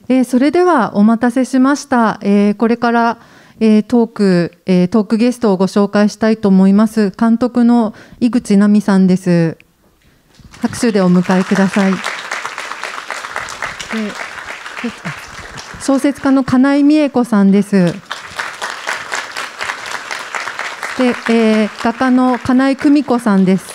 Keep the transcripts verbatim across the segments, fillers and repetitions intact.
えー、それではお待たせしました。えー、これから、えー、トーク、えー、トークゲストをご紹介したいと思います。監督の井口奈美さんです。拍手でお迎えください。で小説家の金井美恵子さんです。で、えー、画家の金井久美子さんです。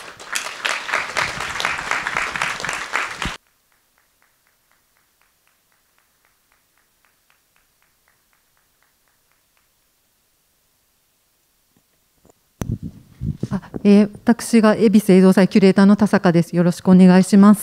あ、えー、私が恵比寿映像祭キュレーターの田坂です。よろしくお願いします。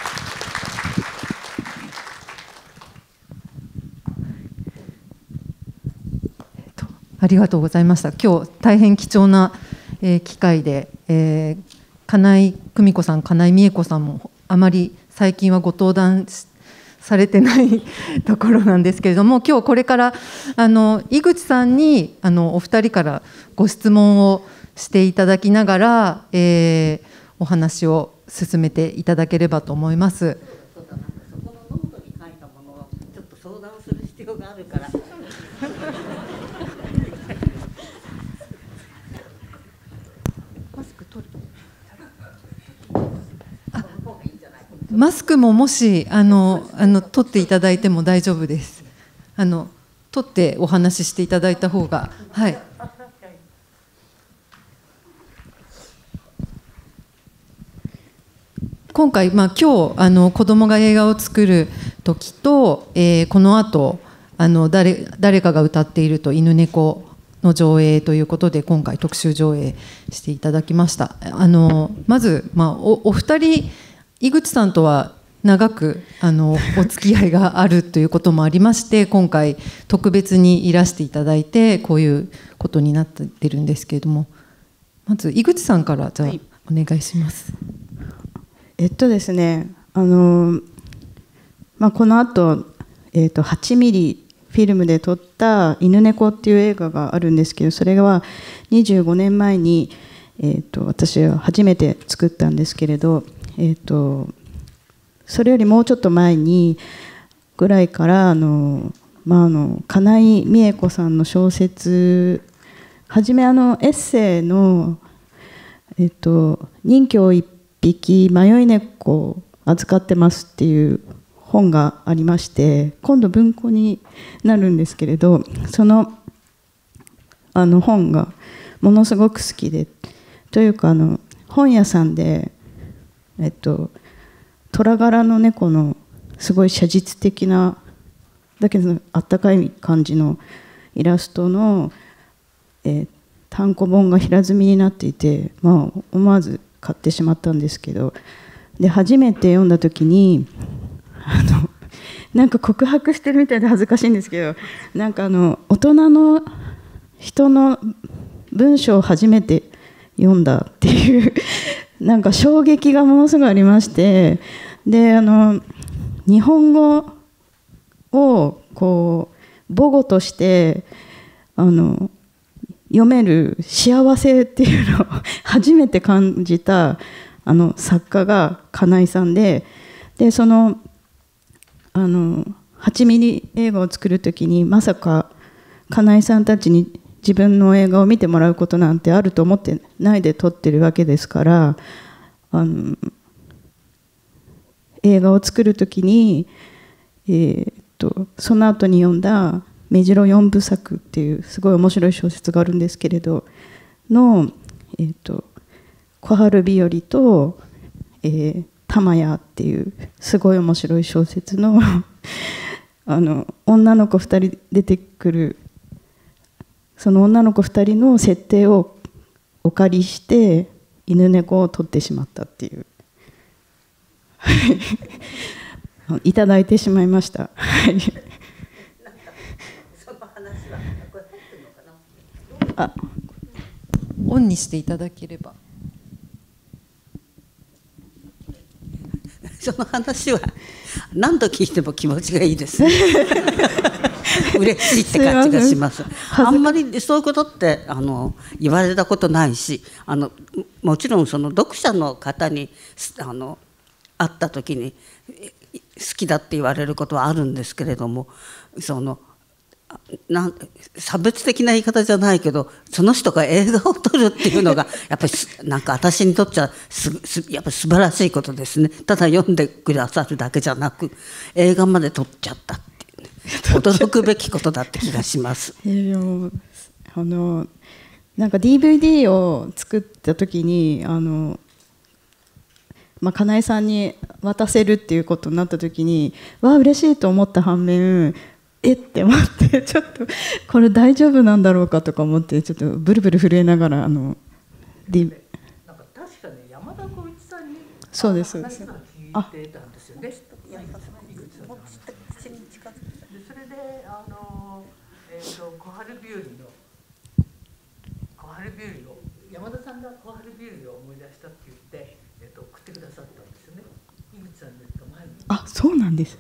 ありがとうございました。今日大変貴重な、えー、機会で、えー、金井久美子さん、金井美恵子さんもあまり最近はご登壇されてないところなんですけれども、今日これからあの井口さんにあのお二人からご質問をしていただきながら、えー、お話を進めていただければと思います。 そうだ、なんかそこのノートに書いたものをちょっと相談する必要があるから。 マスク取る。あ、マスクももしあのあの取っていただいても大丈夫です。あの取ってお話ししていただいた方が、はい。今回、まあ、今日あの子どもが映画を作る時と、えー、このあとあの 誰, 誰かが歌っていると犬猫の上映ということで今回特集上映していただきました。あのまず、まあ、お, お二人井口さんとは長くあのお付き合いがあるということもありまして今回特別にいらしていただいてこういうことになっているんですけれども、まず井口さんからじゃあ、はい、お願いします。 えっとですね、あのまあ、この後、えー、とはちミリフィルムで撮った「犬猫」っていう映画があるんですけど、それはにじゅうごねんまえに、えー、と私は初めて作ったんですけれど、えー、とそれよりもうちょっと前にぐらいからあの、まあ、あの金井美恵子さんの小説はじめあのエッセイの「えー、と任侠一匹迷い猫を預かってます」っていう本がありまして、今度文庫になるんですけれど、そのあの本がものすごく好きで、というかあの本屋さんでえっと虎柄の猫のすごい写実的なだけどあったかい感じのイラストの、えー、単行本が平積みになっていて、まあ、思わず買ってしまったんですけど、で初めて読んだ時にあのなんか告白してるみたいで恥ずかしいんですけど、なんかあの大人の人の文章を初めて読んだっていうなんか衝撃がものすごいありまして、であの日本語をこう母語としてあの読める幸せっていうのを初めて感じたあの作家が金井さんで、でそのあのはちミリ映画を作る時にまさか金井さんたちに自分の映画を見てもらうことなんてあると思ってないで撮ってるわけですから、あの映画を作る時に、えー、っとその後に読んだ目白四部作っていうすごい面白い小説があるんですけれどの、えー、と小春日和と、えー、玉屋っていうすごい面白い小説のあの女の子ふたり出てくる、その女の子ふたりの設定をお借りして犬猫を撮ってしまったっていういただいてしまいました。 あ、オンにしていただければ。 その話は何度聞いても気持ちがいいです嬉しいって感じがします。あんまりそういうことってあの言われたことないし、あのもちろんその読者の方にあの会った時にきだって言われることはあるんですけれども、そのなん差別的な言い方じゃないけど、その人が映画を撮るっていうのがやっぱりなんか私にとっちゃすすやっぱり素晴らしいことですね。ただ読んでくださるだけじゃなく映画まで撮っちゃったっていう、ね、驚くべきことだって気がします。 いやあのなんか ディーブイディー を作った時にあの、まあ、かなえさんに渡せるっていうことになった時にわあ嬉しいと思った反面、えって思ってちょっとこれ大丈夫なんだろうかとか思ってちょっとブルブル震えながらあの、 D、なんか確かね山田浩一さんにそうですそうです。 あ聞いてたんですよね。でそれであのえっ、ー、と小春日和の小春日和を山田さんが小春日和を思い出したって言って、えー、と送ってくださったんですよね。井口さんの前に。 あ、そうなんです。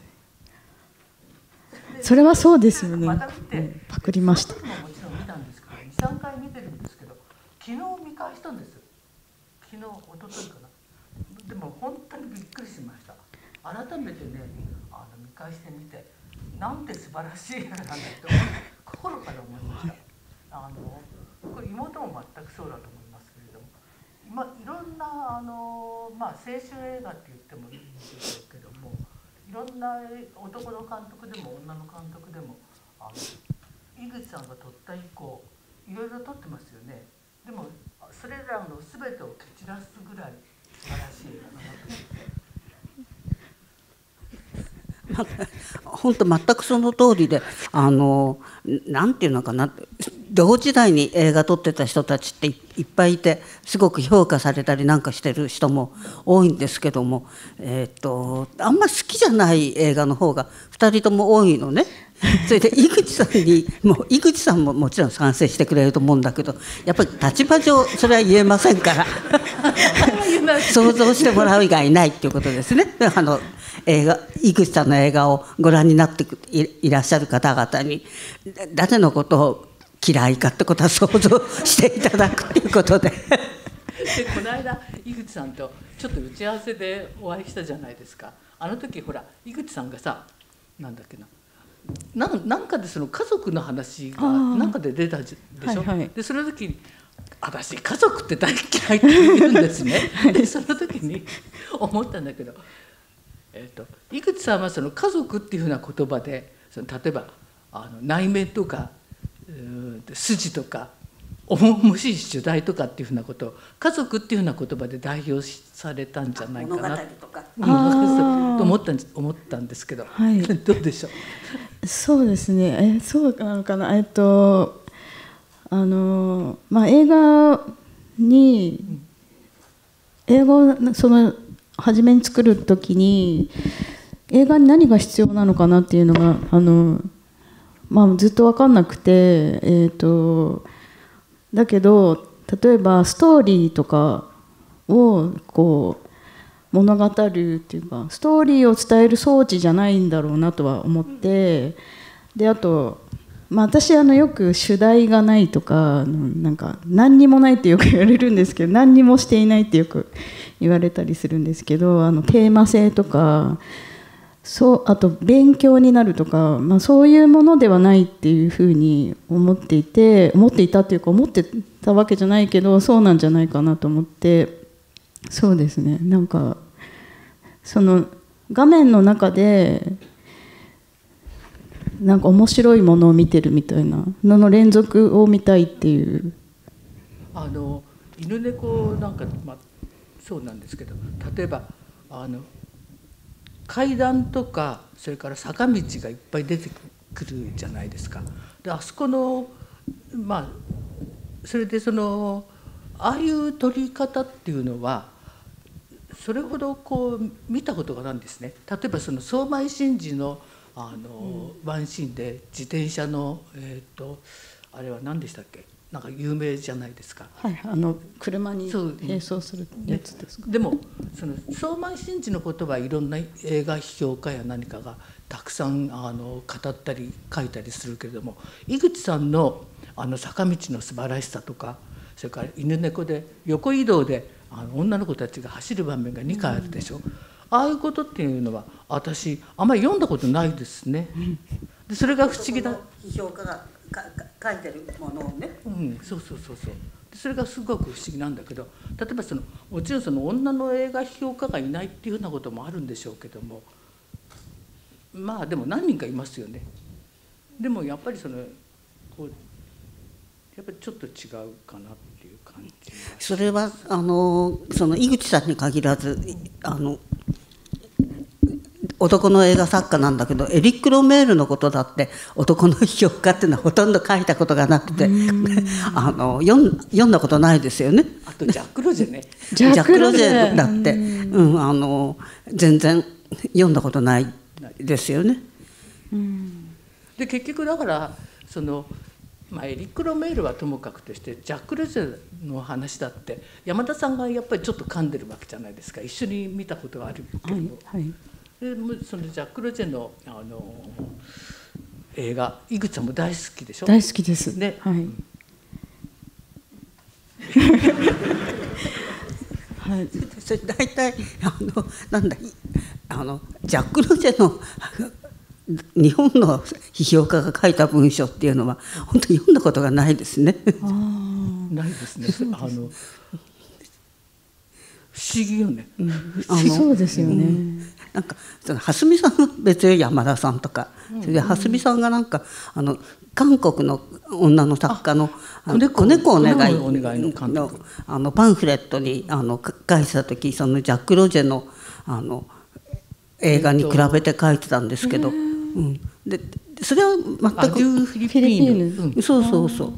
それはそうですよね。 また見て、 パクりました。 ももちろん見たんですけど、にさんかい見てるんですけど、昨日見返したんです。昨日、一昨日かな。でも本当にびっくりしました。改めてね、あの見返してみて、なんて素晴らしい映画なんだって心から思いました。あのこれ妹も全くそうだと思いますけれども、まあいろんなあのまあ青春映画って言ってもいいんでしょうけども。いろんな男の監督でも女の監督でもあの井口さんが撮った以降いろいろ撮ってますよね。でもそれらの全てを蹴散らすぐらい素晴らしい映画だなと。 本当全くその通りで、あのなんていうのかな、同時代に映画撮ってた人たちっていっぱいいてすごく評価されたりなんかしてる人も多いんですけども、えー、とあんま好きじゃない映画の方がふたりとも多いのね。それで井口さんにもう井口さんももちろん賛成してくれると思うんだけど、やっぱり立場上それは言えませんから想像してもらう以外ないっていうことですね。あの映画井口さんの映画をご覧になって い, いらっしゃる方々に誰のことを嫌いかってことは想像していただくっていうことででこの間井口さんとちょっと打ち合わせでお会いしたじゃないですか。あの時ほら井口さんがさなんだっけなな ん, なんかでその家族の話がなんかで出たでしょ、はいはい、でその時に私家族って大嫌いって言うんですねでその時に思ったんだけど、えー、と井口さんはその家族っていうふうな言葉でその例えばあの内面とか筋とか重々しい主題とかっていうふうなことを家族っていうふうな言葉で代表されたんじゃないかなとかと思ったん思ったんですけど、はい、どうでしょう。 そうですね。えそうなのかな。えっとあのまあ映画に、うん、映画をその初めに作る時に映画に何が必要なのかなっていうのがあの、まあ、ずっと分かんなくて、えっとだけど例えばストーリーとかをこう物語るっていうかストーリーを伝える装置じゃないんだろうなとは思って、であと、まあ、私あのよく主題がないとかなんか何にもないってよく言われるんですけど、何にもしていないってよく言われたりするんですけど、あのテーマ性とかそうあと勉強になるとか、まあ、そういうものではないっていうふうに思っていて思っていたっていうか思ってたわけじゃないけどそうなんじゃないかなと思って、そうですね、なんかその画面の中でなんか面白いものを見てるみたいなのの連続を見たいっていう。 あの犬猫なんか、まあ、そうなんですけど例えばあの階段とかそれから坂道がいっぱい出てくるじゃないですか。であそこのまあそれでそのああいう撮り方っていうのはそれほどこう見たことがないんですね。例えばその相米真司のあのワンシーンで自転車のえっとあれは何でしたっけ、なんか有名じゃないですか。 はい、あの車に並走するやつですか。 ね、でもその相米真司のことはいろんな映画批評家や何かがたくさんあの語ったり書いたりするけれども、井口さんのあの坂道の素晴らしさとか、それから犬猫で横移動であの女の子たちが走る場面がにかいあるでしょ。 ああいうことっていうのは私あんまり読んだことないですね。でそれが不思議だ。 批評家がかか書いてるものをね、 うん、そうそうそうそう。それがすごく不思議なんだけど、例えばそのもちろんその女の映画批評家がいないっていうふうなこともあるんでしょうけども、まあでも何人かいますよね。でもやっぱりそのこうやっぱりちょっと違うかなっていう感じ。 それはあのその井口さんに限らず、あの男の映画作家なんだけど、エリック・ロメールのことだって男の批評家っていうのはほとんど書いたことがなくてあの読ん読んだことないですよね。 あとジャック・ロジェねジャック・ロジェだって、うん、あの全然読んだことないですよね。 で結局だからその、まあ、エリック・ロメールはともかくとしてジャック・ロジェの話だって山田さんがやっぱりちょっと噛んでるわけじゃないですか。一緒に見たことがあるけど、 はいはい、 でそのジャック・ロジェの、あの映画井口さんも大好きでしょ。 大好きです、 ね、 はいはい、 それ大体あのなんだあのジャック・ロジェの日本の批評家が書いた文章っていうのは本当に読んだことがないですね。 あないですね。あの不思議よね。 うん、あのそうですよね。うん、 なんかその蓮見さんは別に山田さんとか、それで蓮見さんがなんかあの韓国の女の作家の「子猫お願い」のあのパンフレットにあの書いてた時、そのジャック・ロジェのあの映画に比べて書いてたんですけど、うん、でそれは全くアデュー・フィリピーヌ、 うん、そうそうそう。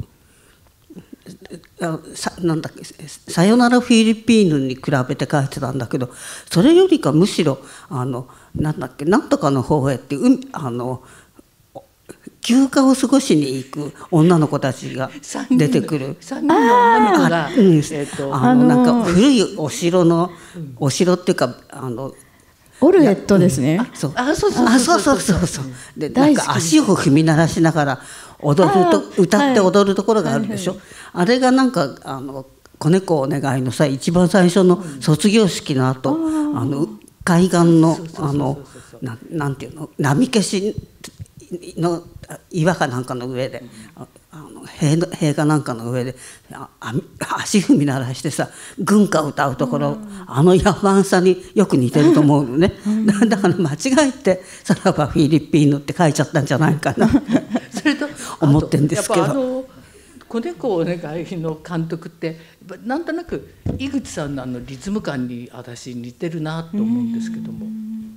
さなんだっけさよならフィリピーヌに比べて書いてたんだけど、それよりかむしろあのなんだっけなんとかの方へってうあの休暇を過ごしに行く女の子たちが出てくる。 さんにんの女の子が、 うん、えーとあのなんか古いお城の、うん、お城っていうかあのオルエットですね。 そうそうそうそうそう。でなんか足を踏み鳴らしながら踊ると歌って踊るところがあるでしょ。あれがなんかあの子猫お願いのさ一番最初の卒業式の後、うん、あの海岸のあのななんていうの波消しの岩かなんかの上で。あの塀の塀かなんかの上でああ足踏み鳴らしてさ軍歌を歌うところ、うん、あの野蛮さによく似てると思うのね、うん、だから間違えて「さらばフィリピーヌ」って書いちゃったんじゃないかなそれと思ってんですけど。 やっぱあの子猫お願いの監督ってなんとなく井口さんのあのリズム感に私似てるなと思うんですけども、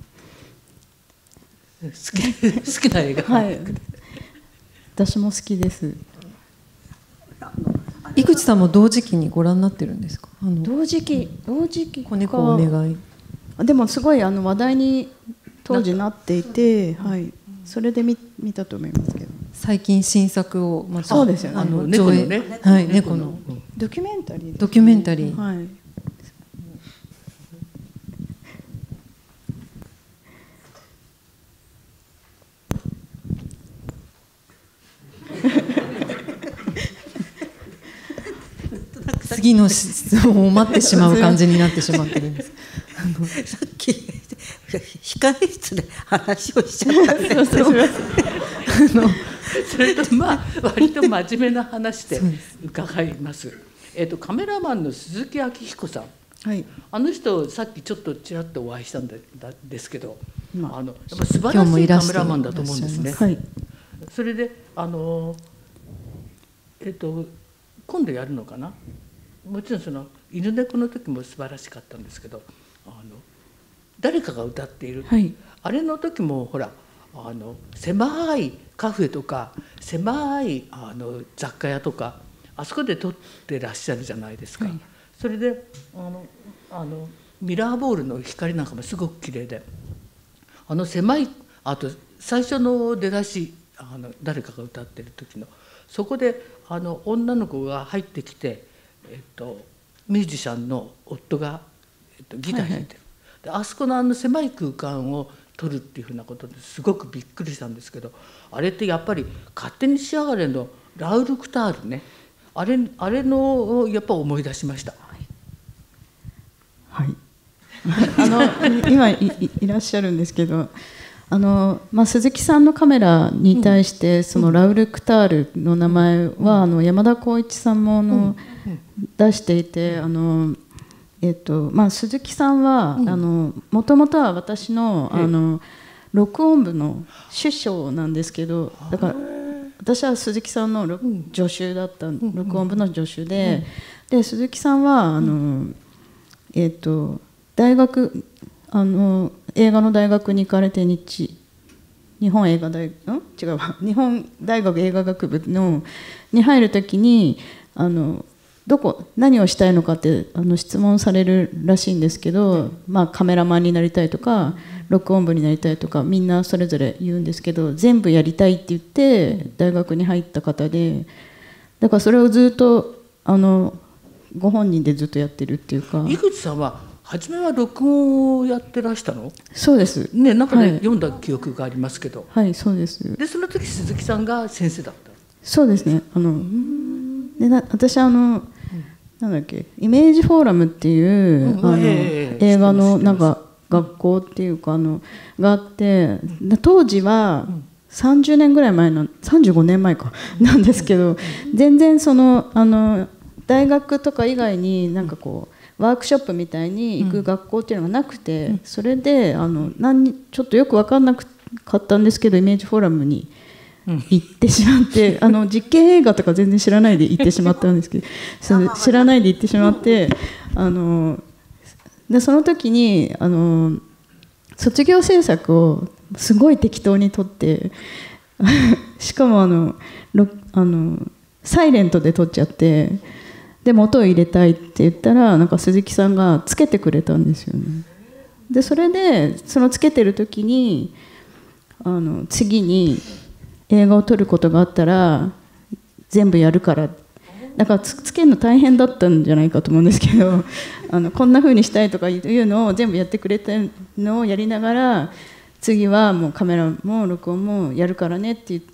好き好きな映画、はい、 私も好きです。 井口さんも同時期にご覧になってるんですか？あの同時期同時期子猫お願い。 でもすごいあの話題に当時なっていて、はい、それで 見, 見たと思いますけど。 最近新作をまたそうですよね。 あの猫のね、 はい、猫のドキュメンタリーですね。 ドキュメンタリー。 はい。 次の質問を待ってしまう感じになってしまってるんです。 さっき控え室で話をしちゃったんです。 それとまあ割と真面目な話で伺います。えっとカメラマンの鈴木明彦さん、はい、あの人さっきちょっとちらっとお会いしたんですけど、まあ、あのやっぱ素晴らしいカメラマンだと思うんですね。はい、それであのえっと今度やるのかな。もちろんその犬猫の時も素晴らしかったんですけど、あの誰かが歌っている、はい、あれの時もほらあの狭いカフェとか狭いあの雑貨屋とかあそこで撮ってらっしゃるじゃないですか。はい、それであのあのミラーボールの光なんかもすごく綺麗で、あの狭いあと最初の出だしあの誰かが歌ってる時のそこであの女の子が入ってきて。えっと、ミュージシャンの夫が、えっと、ギター弾いてる、はいはい、であそこのあの狭い空間を撮るっていうふうなことですごくびっくりしたんですけど、あれってやっぱり「勝手にしやがれ」のラウル・クタールね、あれあれのやっぱ思い出しました。 はい、はいあの今 い, い, いらっしゃるんですけど、あの、まあ、鈴木さんのカメラに対して、うん、そのラウル・クタールの名前は、うん、あの山田光一さんもあの、うん、出していて、あの、えっとまあ、鈴木さんはもともとは私 の, あの録音部の師匠なんですけど、だから私は鈴木さんの助手だった、録音部の助手で、で鈴木さんはあの、えっと大学あの映画の大学に行かれて、日日本映画大ん違う日本大学映画学部のに入るときに、あのどこ何をしたいのかってあの質問されるらしいんですけど、まあ、カメラマンになりたいとか録音部になりたいとかみんなそれぞれ言うんですけど、全部やりたいって言って大学に入った方で、だからそれをずっとあのご本人でずっとやってるっていうか。 井口さんは初めは録音をやってらしたの？ そうですね、なんかね、はい、読んだ記憶がありますけど。 はい、そうです。 でその時鈴木さんが先生だった？ そうですね。あのでな私あのなんだっけ、イメージフォーラムっていう、うん、あの、えー、映画のなんか学校っていうかあのがあって、当時はさんじゅうねんぐらい前のさんじゅうごねんまえかなんですけど、全然そのあの大学とか以外になんかこうワークショップみたいに行く学校っていうのがなくて、それであの何ちょっとよく分かんなかったんですけど、イメージフォーラムに行ってしまって、あの実験映画とか全然知らないで行ってしまったんですけどそれ知らないで行ってしまって、あのでその時にあの卒業制作をすごい適当に撮ってしかもあのあのサイレントで撮っちゃって、でも音を入れたいって言ったらなんか鈴木さんがつけてくれたんですよね。でそれでそのつけてる時にあの次に映画を撮ることがあったら全部やるから、だから つ, つけるの大変だったんじゃないかと思うんですけどあのこんな風にしたいとかいうのを全部やってくれたのをやりながら、次はもうカメラも録音もやるからねって言って、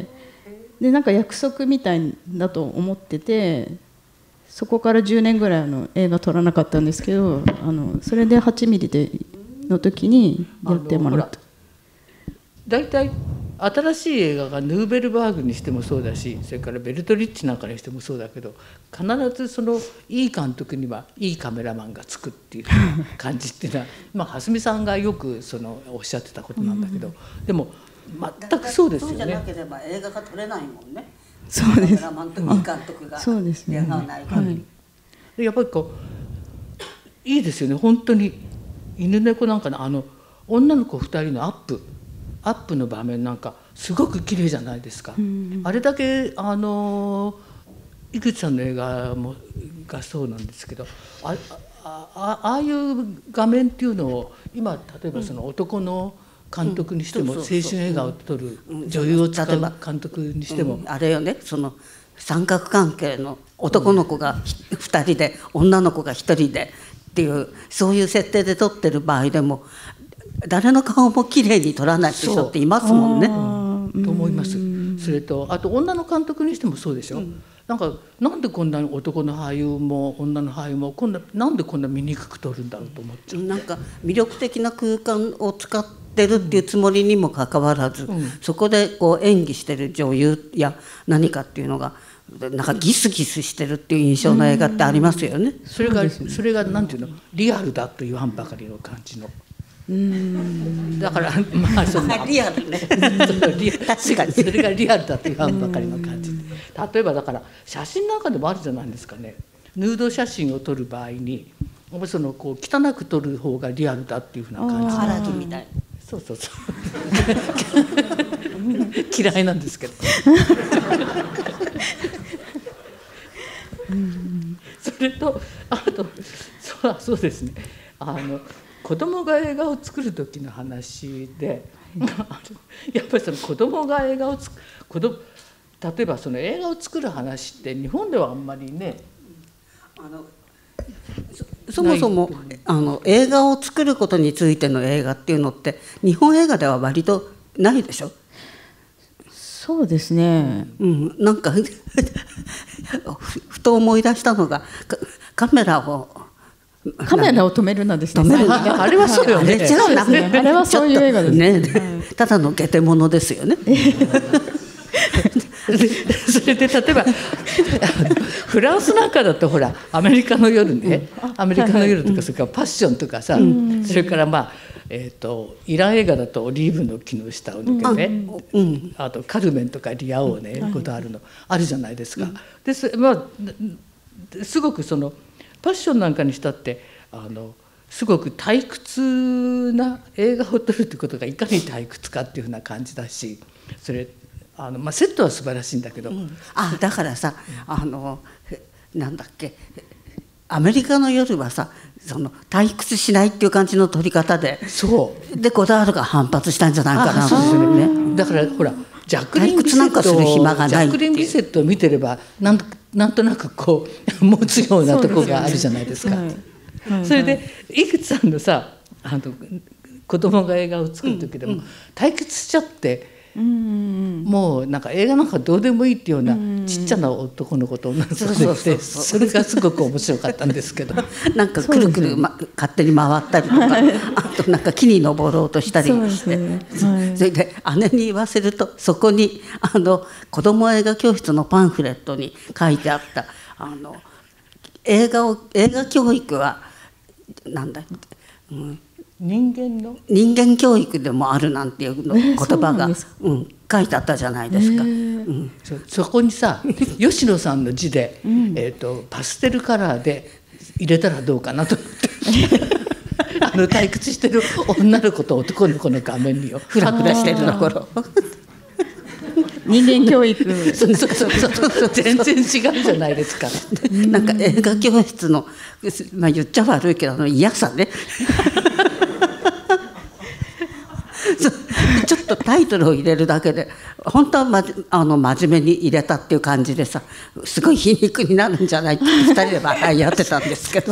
でなんか約束みたいだと思ってて、そこからじゅうねんぐらいの映画撮らなかったんですけど、あのそれではちミリでの時にやってもらった。 だいたい新しい映画がヌーベルバーグにしてもそうだし、それからベルトリッチなんかにしてもそうだけど、必ずそのいい監督にはいいカメラマンがつくっていう感じっていうのはまあ蓮見さんがよくそのおっしゃってたことなんだけど、でも全くそうですよね。 そうじゃなければ映画が撮れないもんね。 そうです。 カメラマンといい監督が出会わない限り、 うん、やっぱりこういいですよね。本当に犬猫なんかのあの女の子ふたりのアップアップの場面なんかすごく綺麗じゃないですか、うん、あれだけあの井口さんの映画もがそうなんですけど、 あ, あ, ああいう画面っていうのを今例えばその男の監督にしても、青春映画を撮る女優を使う監督にしても、 うん、あれよね、その三角関係の男の子がふたりで女の子がひとりでっていうそういう設定で撮ってる場合でも誰の顔も綺麗に撮らない人っていますもんね。 うん、と思います。それとあと女の監督にしてもそうでしょ、うん、なんかなんでこんなに男の俳優も女の俳優もこんななんでこんな醜く撮るんだろうと思っちゃう。 なんか魅力的な空間を使ってるっていうつもりにもかかわらず、うん、そこでこう演技してる女優や何かっていうのがなんかギスギスしてるっていう印象の映画ってありますよね。 それがそれがなんていうのリアルだと言わんばかりの感じの。うーんだからまあそのリアルね確かにそれがリアルだと言わんばかりの感じ。例えばだから写真なんかでもあるじゃないですかね。ヌード写真を撮る場合にそのこう汚く撮る方がリアルだっていうふうな感じ。 アラジンみたい。 そうそうそう嫌いなんですけどそれとあとそうそうですね、あの子供が映画を作る時の話で、はい、やっぱりその子供が映画をつ子供例えばその映画を作る話って日本ではあんまりね、 あの そ, そもそもあの映画を作ることについての映画っていうのって日本映画では割とないでしょ。 そうですね、 うん、なんかふ, ふと思い出したのが カ, カメラをカメラを止めるなですね。 止めるああれはそうよね。 あれ違うな。 あれはそういう映画ですね。ただのゲテモノですよね。 それで例えばフランスなんかだとほらアメリカの夜ね、アメリカの夜とかそれからパッションとかさ、それからまあえー、とイラン映画だとオリーブの木の下を抜けて、うん、あとカルメンとかリア王ね、ことあるのあるじゃないですか。です、まあ、すごくそのパッションなんかにしたってあのすごく退屈な映画を撮るってことがいかに退屈かっていうふうな感じだし、それあの、まあ、セットは素晴らしいんだけど、うん、 あだからさあのなんだっけアメリカの夜はさその退屈しないっていう感じの撮り方で、 そうでゴダールが反発したんじゃないかなとするね。 だからほらジャクリン・ビセットジャクリン・ビセットを見てればなんなんとなくこう持つようなところがあるじゃないですか。それで井口さんのさあの子供が映画を作る時でも、うん、退屈しちゃって。うん、もうなんか映画なんかどうでもいいっていうようなちっちゃな男の子と同じで、それがすごく面白かったんですけどなんかくるくる、ま、勝手に回ったりとか、はい、あとなんか木に登ろうとしたりして、ねはい、それで姉に言わせるとそこにあの子ども映画教室のパンフレットに書いてあったあの映画を映画教育はなんだ、うん人間の人間教育でもあるなんていうの言葉が、うん、書いてあったじゃないですか。うん、 そ, そこにさ吉野さんの字で、うん、えーと、パステルカラーで入れたらどうかなと思ってあの退屈してる女の子と男の子の画面によフラフラしてるところ人間教育そうそうそうそう全然違うじゃないですか。 なんか映画教室の、まあ、言っちゃ悪いけどあの嫌さねちょっとタイトルを入れるだけで本当は、ま、あの真面目に入れたっていう感じでさすごい皮肉になるんじゃないってふたりで笑いやってたんですけど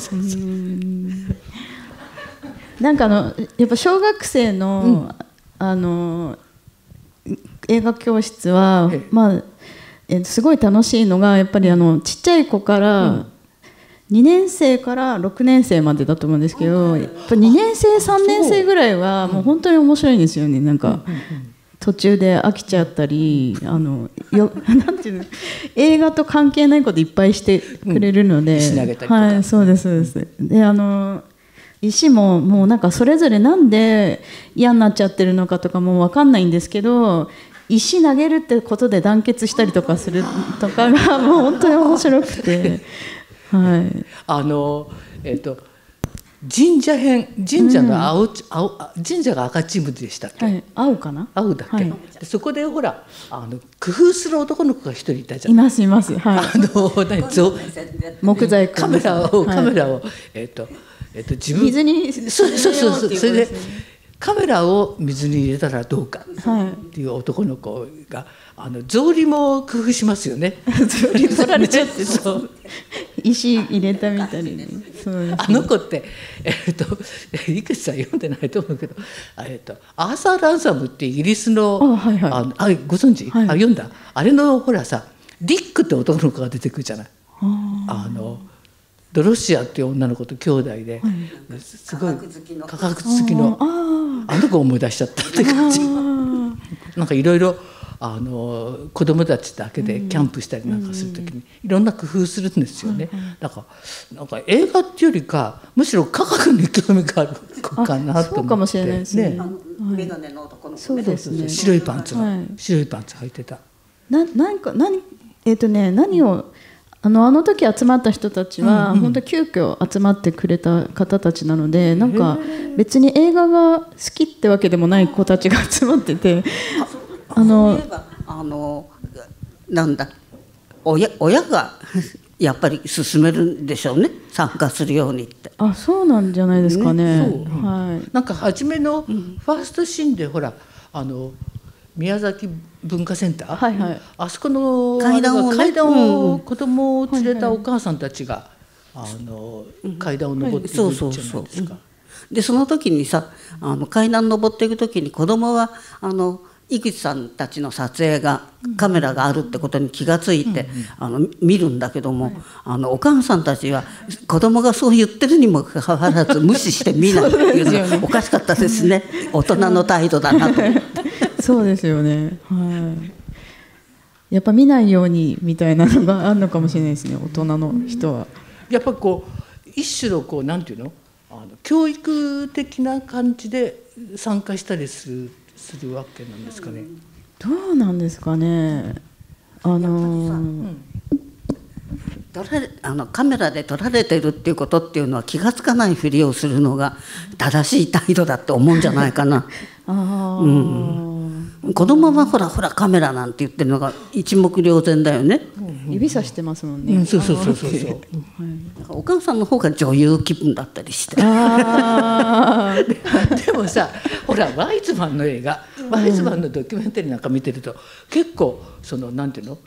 なんかあのやっぱ小学生の、うん、あの映画教室は、まあえすごい楽しいのがやっぱりあのちっちゃい子から、うんにねん生からろくねん生までだと思うんですけど、やっぱにねん生さんねん生ぐらいはもう本当に面白いんですよね。なんか途中で飽きちゃったりあのよなんていうの映画と関係ないこといっぱいしてくれるので、 石投げたりとか、 はい、そうですそうです。であの石ももうなんかそれぞれなんで嫌になっちゃってるのかとかも分かんないんですけど、石投げるってことで団結したりとかするとかがもう本当に面白くてはい、 あのえっ、ー、と神社編神社の青、うん、青神社が赤チームでしたっけ、はい、 青かな青だっけ、はい、でそこでほらあの工夫する男の子が一人いたじゃん。 いますいます、はい、 あの何ぞ木材カメラを、はい、カメラをえっ、ー、とえっ、ー、と自分水にそうそうそうそうそれでカメラを水に入れたらどうかっていう男の子が、はいあの草履も工夫しますよね。 草履取られちゃってそう石入れたみたいに、ね、 そうあの子ってえー、っといくつさん読んでないと思うけど、えー、っとアーサー・ランサムってイギリスの あ、はいはい、ああご存知、はい、あ読んだあれのほらさディックって男の子が出てくるじゃない。あのドロシアっていう女の子と兄弟で、はい、すごい科学好きの あ, あの子を思い出しちゃったって感じ。なんかいろいろあの子供たちだけでキャンプしたりなんかするときにいろんな工夫するんですよね。だからなんか映画っていうよりかむしろ科学に興味がある子かなと思って。 そうかもしれないですね。 メガネの男の子、 そうですね。 白いパンツの、はい、白いパンツ履いてた。 ななんか何えっ、ー、とね何をあのあの時集まった人たちは、うんうん、本当急遽集まってくれた方たちなので、なんか別に映画が好きってわけでもない子たちが集まってて。 あのあのなんだ 親, 親がやっぱり勧めるんでしょうね、参加するようにって。 あ、そうなんじゃないですかね。 ね、はい、なんか初めのファーストシーンでほらあの宮崎文化センター、はいはい、あそこの階段を、ね、階段を、うん、子供を連れたお母さんたちが、はいはい、あの階段を登っていくじゃないですか。 でその時にさあの階段登っていく時に子供はあの井口さんたちの撮影がカメラがあるってことに気がついて、あの見るんだけども、あのお母さんたちは子供がそう言ってるにもかかわらず無視して見ないっていうのがおかしかったですね。大人の態度だなと思って。 そうですよね、はい、やっぱ見ないようにみたいなのがあるのかもしれないですね、大人の人は。 やっぱこう一種のこうなんていうの、あの教育的な感じで参加したりするするわけなんですかね。 どうなんですかね。あのー撮られあのカメラで撮られてるっていうことっていうのは気がつかないふりをするのが正しい態度だって思うんじゃないかな。 あ、 うん、子供はほらほらカメラなんて言ってるのが一目瞭然だよね。 指さしてますもんね。 うん、そうそうそうそうそう。 だからお母さんの方が女優気分だったりして。 あで, でもさ、ほらワイズマンの映画、ワイズマンのドキュメンタリーなんか見てると、結構そのなんていうの、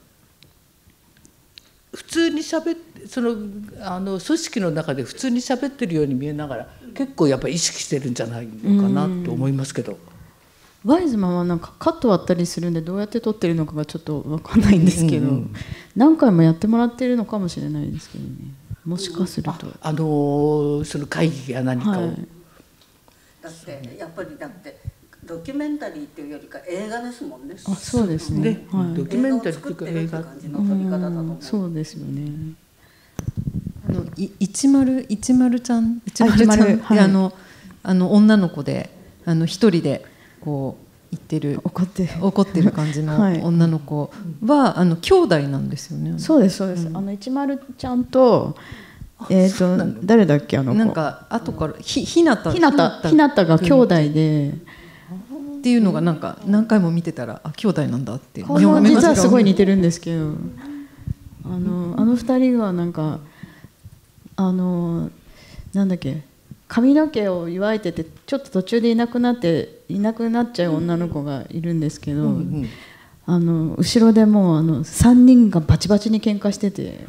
普通に喋ってそのあの組織の中で普通に喋ってるように見えながら、結構やっぱり意識してるんじゃないのかなと思いますけど。 ワイズマンはなんかカットあったりするんで、どうやって撮ってるのかがちょっと分かんないんですけど、うんうん、何回もやってもらっているのかもしれないですけどね、もしかすると、あ、 あのー、その会議や何かを、はい、 だってやっぱりだってドキュメンタリーっていうよりか映画ですもんね。 あ、そうですね、 ね、はい、ドキュメンタリーっていうか映画、 そうですよね。 あのい一丸一丸ちゃん一丸ちゃんって、はい、あのあの女の子であの一人でこう言ってる怒ってる怒ってる感じの女の子は、はい、あの兄弟なんですよね。 そうですそうです、うん、あの一丸ちゃんと、えー、と誰だっけ、あの子なんか後からひひなたひなたひなたが兄弟でっていうのがなんか何回も見てたら、あ、兄弟なんだって。 顔も実はすごい似てるんですけど、あのあの二人はなんかあのなんだっけ、髪の毛を結いててちょっと途中でいなくなっていなくなっちゃう女の子がいるんですけど、うんうん、あの後ろでもうあのさんにんがバチバチに喧嘩してて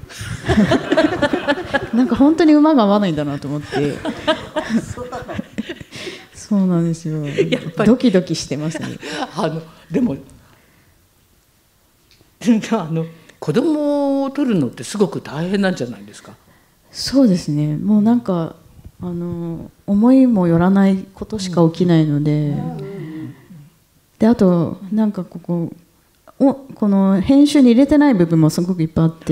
なんか本当に馬が合わないんだなと思ってそうなんですよ、やっぱりドキドキしてますね。 あのでもあの子供を取るのってすごく大変なんじゃないですか。 そうですね、もうなんかあの思いもよらないことしか起きないので、であとなんかここおこの編集に入れてない部分もすごくいっぱいあって、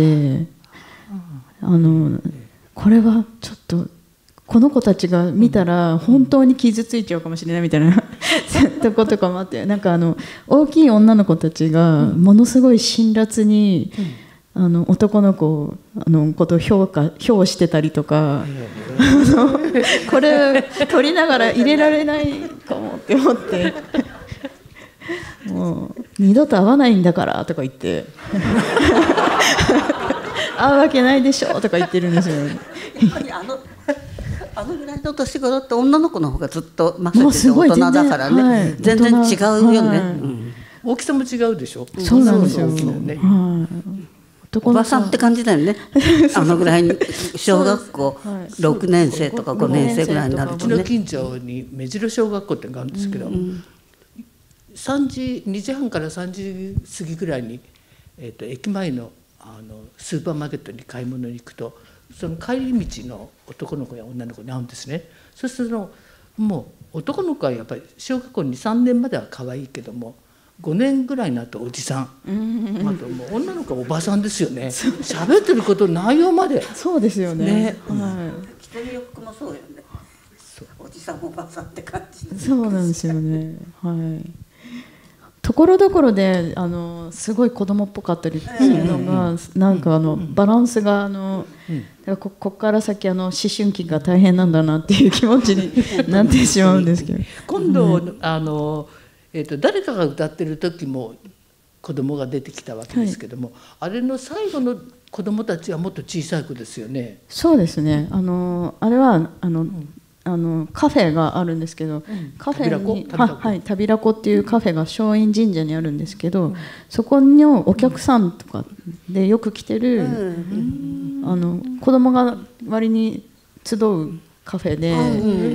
あのこれはちょっとこの子たちが見たら本当に傷ついちゃうかもしれないみたいなとことかもあって、なんかあの大きい女の子たちがものすごい辛辣にあの男の子あのことを評価評してたりとか、あのこれ撮りながら入れられないかもって思ってもう二度と会わないんだからとか言って会うわけないでしょとか言ってるんですよ。 やっぱりあのあのぐらいの年頃って女の子の方がずっとまさに大人だからね、はい、全然違うよね、はい、うん、 大きさも違うでしょ。 そうなんですよ、 ね、 はい、 おばさんって感じだよねあのぐらいに小学校ろくねん生とかごねん生ぐらいになるとね。 うちの近所に目白小学校ってのがあるんですけど、うん、さんじにじはんからさんじ過ぎぐらいに、えー、と駅前 の, あのスーパーマーケットに買い物に行くと、その帰り道の男の子や女の子に会うんですね。そうするともう男の子はやっぱり小学校にさんねんまでは可愛いけども、ごねんぐらいになるとおじさん、うんうん、あともう女の子はおばさんですよね。喋ってること内容までそうですよ ね, ね、 はい、着てる洋服もそうよね。おじさんおばさんって感じ。 そうなんですよね、はい、ところどころであのすごい子供っぽかったりするのが、うん、なんかあのバランスがあの、うん、だからここから先あの思春期が大変なんだなっていう気持ちになってしまうんですけど今度、はい、あのえー、と誰かが歌ってる時も子供が出てきたわけですけども、はい、あれの最後の子供たちはもっと小さい子ですよね。 そうですね、あのあれはあの、うん、あのカフェがあるんですけど、うん、カフェにたびらこっていうカフェが松陰神社にあるんですけど、うん、そこのお客さんとかでよく来てる、うん、あの子供が割に集うカフェで、うん、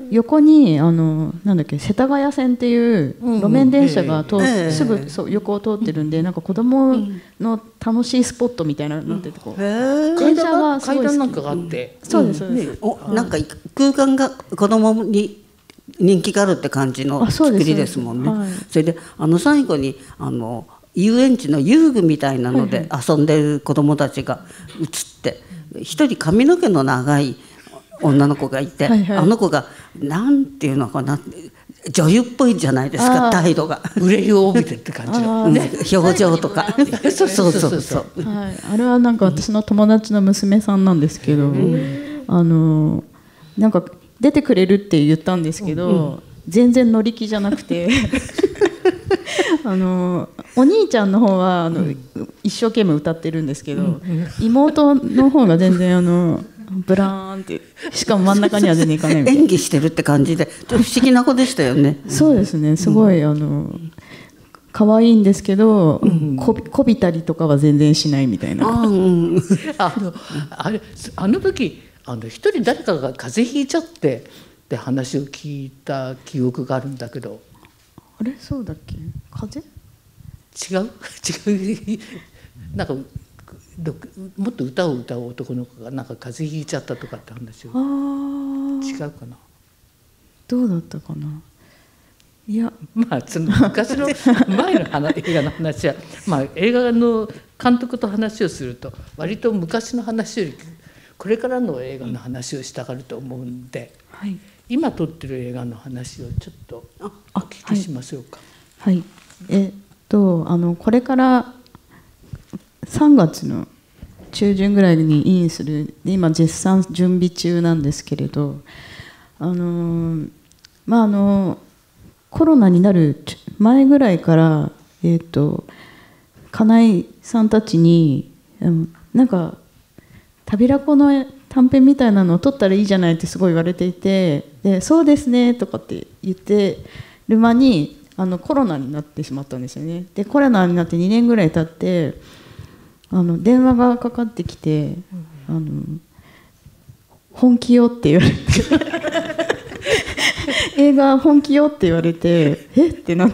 横にあのなんだっけ世田谷線っていう路面電車が通っええすぐそう横を通ってるんで、なんか子供の楽しいスポットみたいなのになってて、こう電車がすごい好き。 階段なんかがあって、 そうですそうです。 ねおなんか空間が子供に人気があるって感じのあそうです作りですもんね。 はいそれであの最後にあの遊園地の遊具みたいなので遊んでる子供たちが映って一人髪の毛の長い女の子がいて、 はいはい、 あの子がなんていうのかな、女優っぽいじゃないですか、態度が憂いを帯びてって感じの、 ね、表情とかそうそうそうそう、 はい、あれはなんか私の友達の娘さんなんですけど、あのなんか出てくれるって言ったんですけど、うん、全然乗り気じゃなくてあのお兄ちゃんの方はあの、うん、一生懸命歌ってるんですけど、うん、妹の方が全然あのブラーンって、しかも真ん中には全然いかないみたいな演技してるって感じでちょっと不思議な子でしたよね。 そうですね、すごい、うん、あの可愛いんですけど、うん、こび、こびたりとかは全然しないみたいな。あ、うん、 あのあれあの時あの一人誰かが風邪ひいちゃってって話を聞いた記憶があるんだけど、 あれそうだっけ、風邪？違う違うなんかもっと歌を歌う男の子がなんか風邪ひいちゃったとかって話を。あ違うかな。 どうだったかな。いやまあその昔の前の話映画の話は、まあ、映画の監督と話をすると割と昔の話よりこれからの映画の話をしたがると思うんで、はい、今撮ってる映画の話をちょっとお聞きしましょうか。 はい、はい、えっとあのこれからさんがつの中旬ぐらいにインする、今絶賛準備中なんですけれど、あのまああのコロナになる前ぐらいから、えーと、金井さんたちになんか旅ラコの短編みたいなのを撮ったらいいじゃないってすごい言われていて、でそうですねとかって言ってる間にあのコロナになってしまったんですよね。でコロナになってにねんぐらい経ってあの電話がかかってきて、あの本気よって言われて映画本気よって言われてえってなって、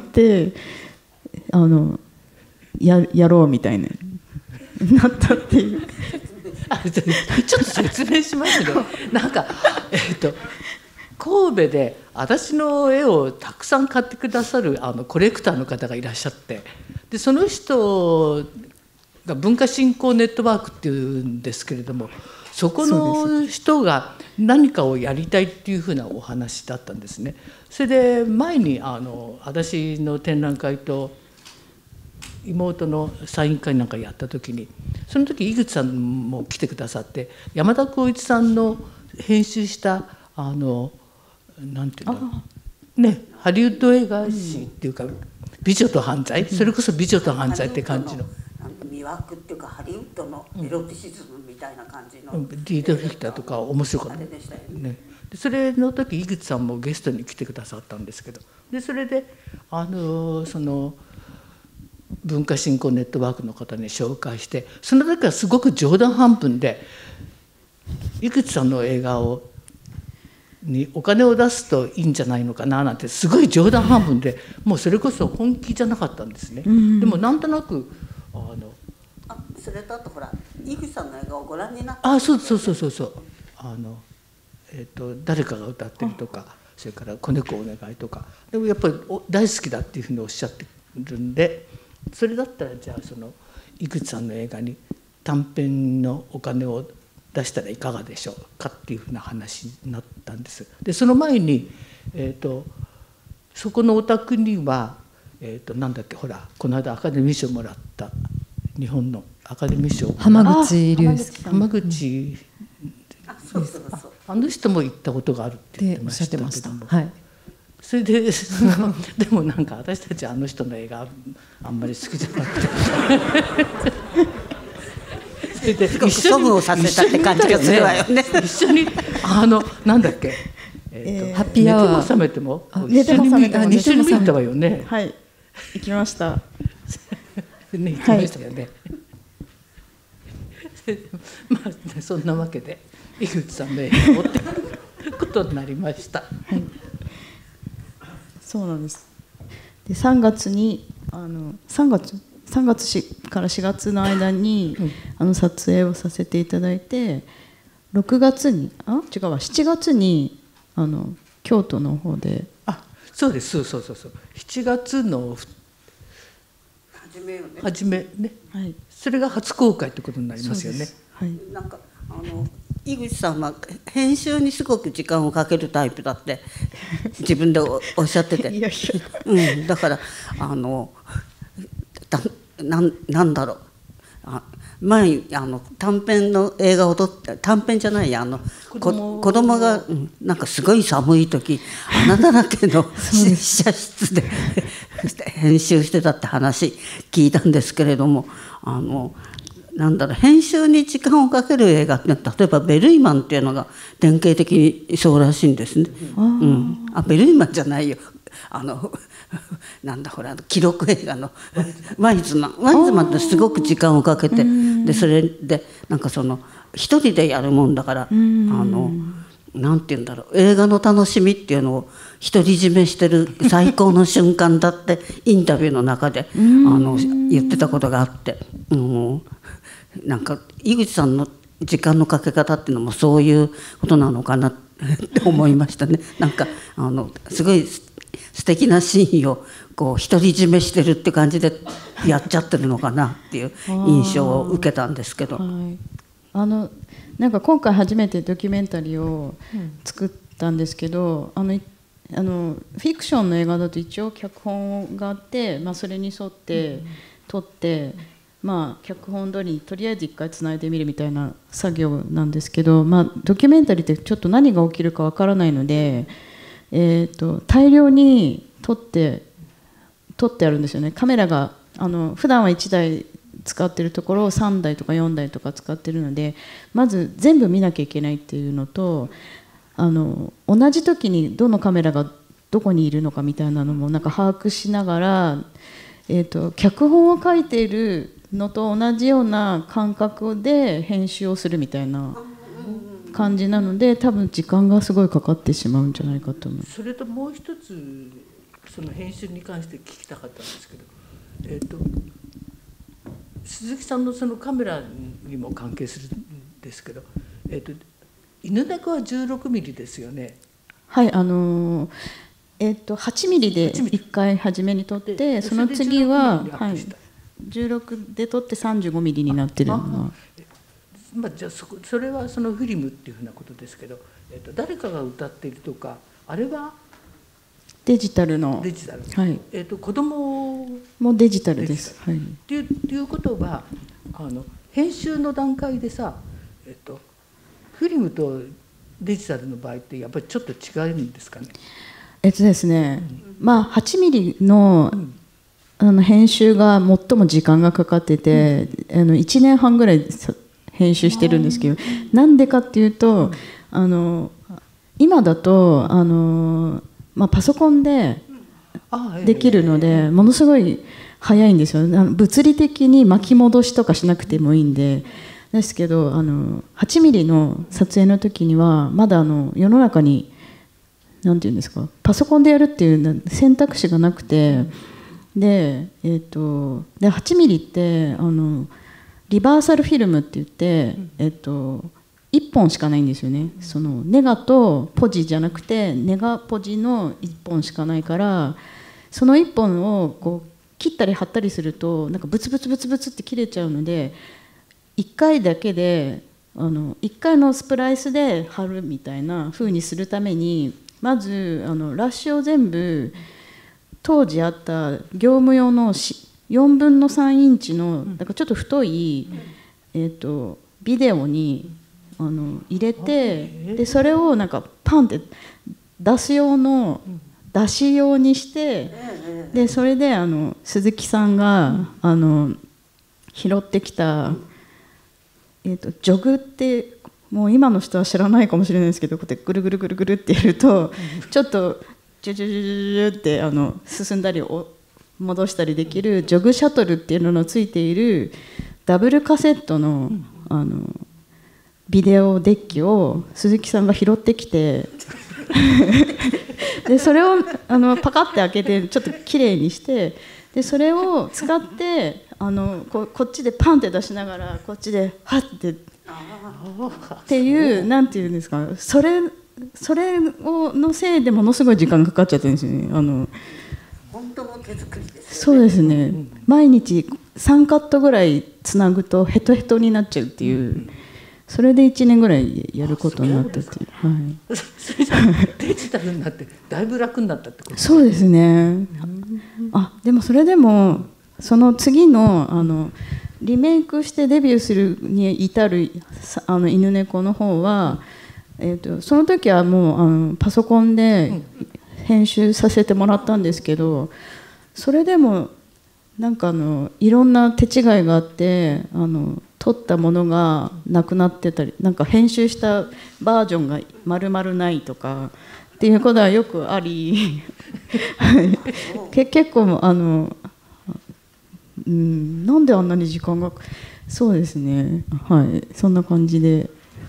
あの や, やろうみたいななったっていうあちょっと説明しますね。なんか、えー、と神戸で私の絵をたくさん買ってくださるあのコレクターの方がいらっしゃって、でその人が文化振興ネットワークっていうんですけれども、そこの人が何かをやりたいっていうふうなお話だったんですね。それで前にあの私の展覧会と妹のサイン会なんかやった時に、その時井口さんも来てくださって、山田浩一さんの編集したあのなんていうんだろうね、ハリウッド映画史っていうか、美女と犯罪、それこそ美女と犯罪って感じの。 魅惑っていうかハリウッドのエロティシズムみたいな感じの、 うん、ディードリヒターとか面白かった、ねね、でそれの時井口さんもゲストに来てくださったんですけど、でそれであのその文化振興ネットワークの方に紹介して、その時はすごく冗談半分で井口さんの映画をにお金を出すといいんじゃないのかななんてすごい冗談半分で、もうそれこそ本気じゃなかったんですね、うん、でもなんとなくあのあそれとあとほら井口さんの映画をご覧になった、 あそうそうそうそうそうあの、えー、と誰かが歌ってるとか、それから子猫お願いとか、でもやっぱり大好きだっていうふうにおっしゃってるんで、それだったらじゃあその井口さんの映画に短編のお金を出したらいかがでしょうかっていうふうな話になったんです。でその前に、えー、とそこのお宅には、えー、となんだっけほらこの間アカデミー賞もらった日本のアカデミー賞浜口竜介浜口、 うん、あそうそうそう、 あの人も行ったことがあるって言ってましたけども、 はい、 それででもなんか私たちあの人の映画あんまり好きじゃなくてそれで一緒にをさせたって感じがするわよね。 一緒にあのなんだっけ、えー、ハッピーアワー寝ても覚めても一緒に見一緒に見たわよね。 はい行きましたね、行きましたよね、はいまあそんなわけで井口さんの映画をってことになりました。はい、 そうなんです。でさんがつにあの3月さんがつからしがつの間に、うん、あの撮影をさせていただいて、ろくがつにあ違うわしちがつにあの京都の方で、 あそうですそうそうそうしちがつの初めよね初めね、はい、それが初公開ってことになりますよね。 はい、 なんかあの井口さんは編集にすごく時間をかけるタイプだって自分で お, おっしゃってていやいや、 うん、だからあのだ な, なんだろうあ前あの短編の映画を撮って短編じゃないやあの子供子供が、うん、なんかすごい寒い時穴だらけの試写室で編集してたって話聞いたんですけれども、あのなんだろう編集に時間をかける映画って例えばベルイマンっていうのが典型的にそうらしいんですね。うん、あベルイマンじゃないよあのなんだほら記録映画のワイズマンワイズマンってすごく時間をかけてでそれでなんかその一人でやるもんだからあのなんて言うんだろう映画の楽しみっていうのを独り占めしてる最高の瞬間だってインタビューの中であの言ってたことがあって、うん、なんか井口さんの時間のかけ方っていうのもそういうことなのかなって思いましたね。なんかあのすごい素敵なシーンをこう独り占めしてるって感じでやっちゃってるのかなっていう印象を受けたんですけど、 はい、あのなんか今回初めてドキュメンタリーを作ったんですけど、うん、あのあのフィクションの映画だと一応脚本があって、まあ、それに沿って撮って、まあ、脚本通りにとりあえず一回つないでみるみたいな作業なんですけど、まあ、ドキュメンタリーってちょっと何が起きるかわからないので、えーと、大量に撮って撮ってあるんですよね。カメラがあの普段はいちだい使ってるところをさんだいとかよんだいとか使ってるので、まず全部見なきゃいけないっていうのと、あの同じ時にどのカメラがどこにいるのかみたいなのもなんか把握しながら、えーと、脚本を書いているのと同じような感覚で編集をするみたいな感じなので、多分時間がすごいかかってしまうんじゃないかと思う。 それともう一つその編集に関して聞きたかったんですけど、えーと、鈴木さんのそのカメラにも関係するんですけど、えーと、犬猫はじゅうろくミリですよね。 はい、あのーえーと、はちミリでいっかい初めに撮って、その次ははいじゅうろくで撮ってさんじゅうごミリになってるのが、 まあ、じゃあ そ, それはそのフィルムっていうふうなことですけど、えーと、誰かが歌っているとかあれはデジタルのデジタル、 はい、 えーと、子供もデジタルです。はい、 っていう、っていうことはあの編集の段階でさ、えーと、フィルムとデジタルの場合ってやっぱりちょっと違うんですかね。 えっとですね、うん、まあはちミリの、うんあの編集が最も時間がかかってて、うん、あのいちねんはんぐらい編集してるんですけど、なんでかっていうと、うん、あの今だとあの、まあ、パソコンでできるのでものすごい早いんですよ。物理的に巻き戻しとかしなくてもいいんで。ですけどあのはちミリの撮影の時にはまだあの世の中に何て言うんですかパソコンでやるっていう選択肢がなくて、で、えーと、ではちミリってあのリバーサルフィルムって言って、えーと、いっぽんしかないんですよね。そのネガとポジじゃなくてネガポジのいっぽんしかないから、そのいっぽんをこう切ったり貼ったりするとなんかブツブツブツブツって切れちゃうので、いっかいだけであのいっかいのスプライスで貼るみたいな風にするために、まずあのラッシュを全部当時あった業務用のよんぶんのさんインチのだからちょっと太い、えーと、ビデオにあの入れて、でそれをなんかパンって出す用の出し用にして、でそれであの鈴木さんがあの拾ってきた、えーと、ジョグってもう今の人は知らないかもしれないですけど、こうやってぐるぐるぐるぐるってやるとちょっとジュジュジュジュジュってあの進んだり戻したりできるジョグシャトルっていうののついているダブルカセットの、あのビデオデッキを鈴木さんが拾ってきてでそれをあのパカッて開けてちょっときれいにして、でそれを使ってあの こ, こっちでパンって出しながらこっちでハッてっていうなんていうんですか、それそれをのせいでものすごい時間かかっちゃってるんですよね。あの本当の手作りですよね。 そうですね、うん、毎日さんカットぐらいつなぐとヘトヘトになっちゃうっていう、うん、それでいちねんぐらいやることになったっていう。はい、 それじゃデジタルになってだいぶ楽になったってことですか。 そうですね、うん、あでもそれでもその次のあのリメイクしてデビューするに至るあの犬猫の方は、うん、えーと、その時はもうあのパソコンで編集させてもらったんですけど、それでもなんかあのいろんな手違いがあってあの撮ったものがなくなってたり、なんか編集したバージョンが丸々ないとかっていうことはよくありけ結構あのうん、なんであんなに時間が、そうですね、はい、そんな感じで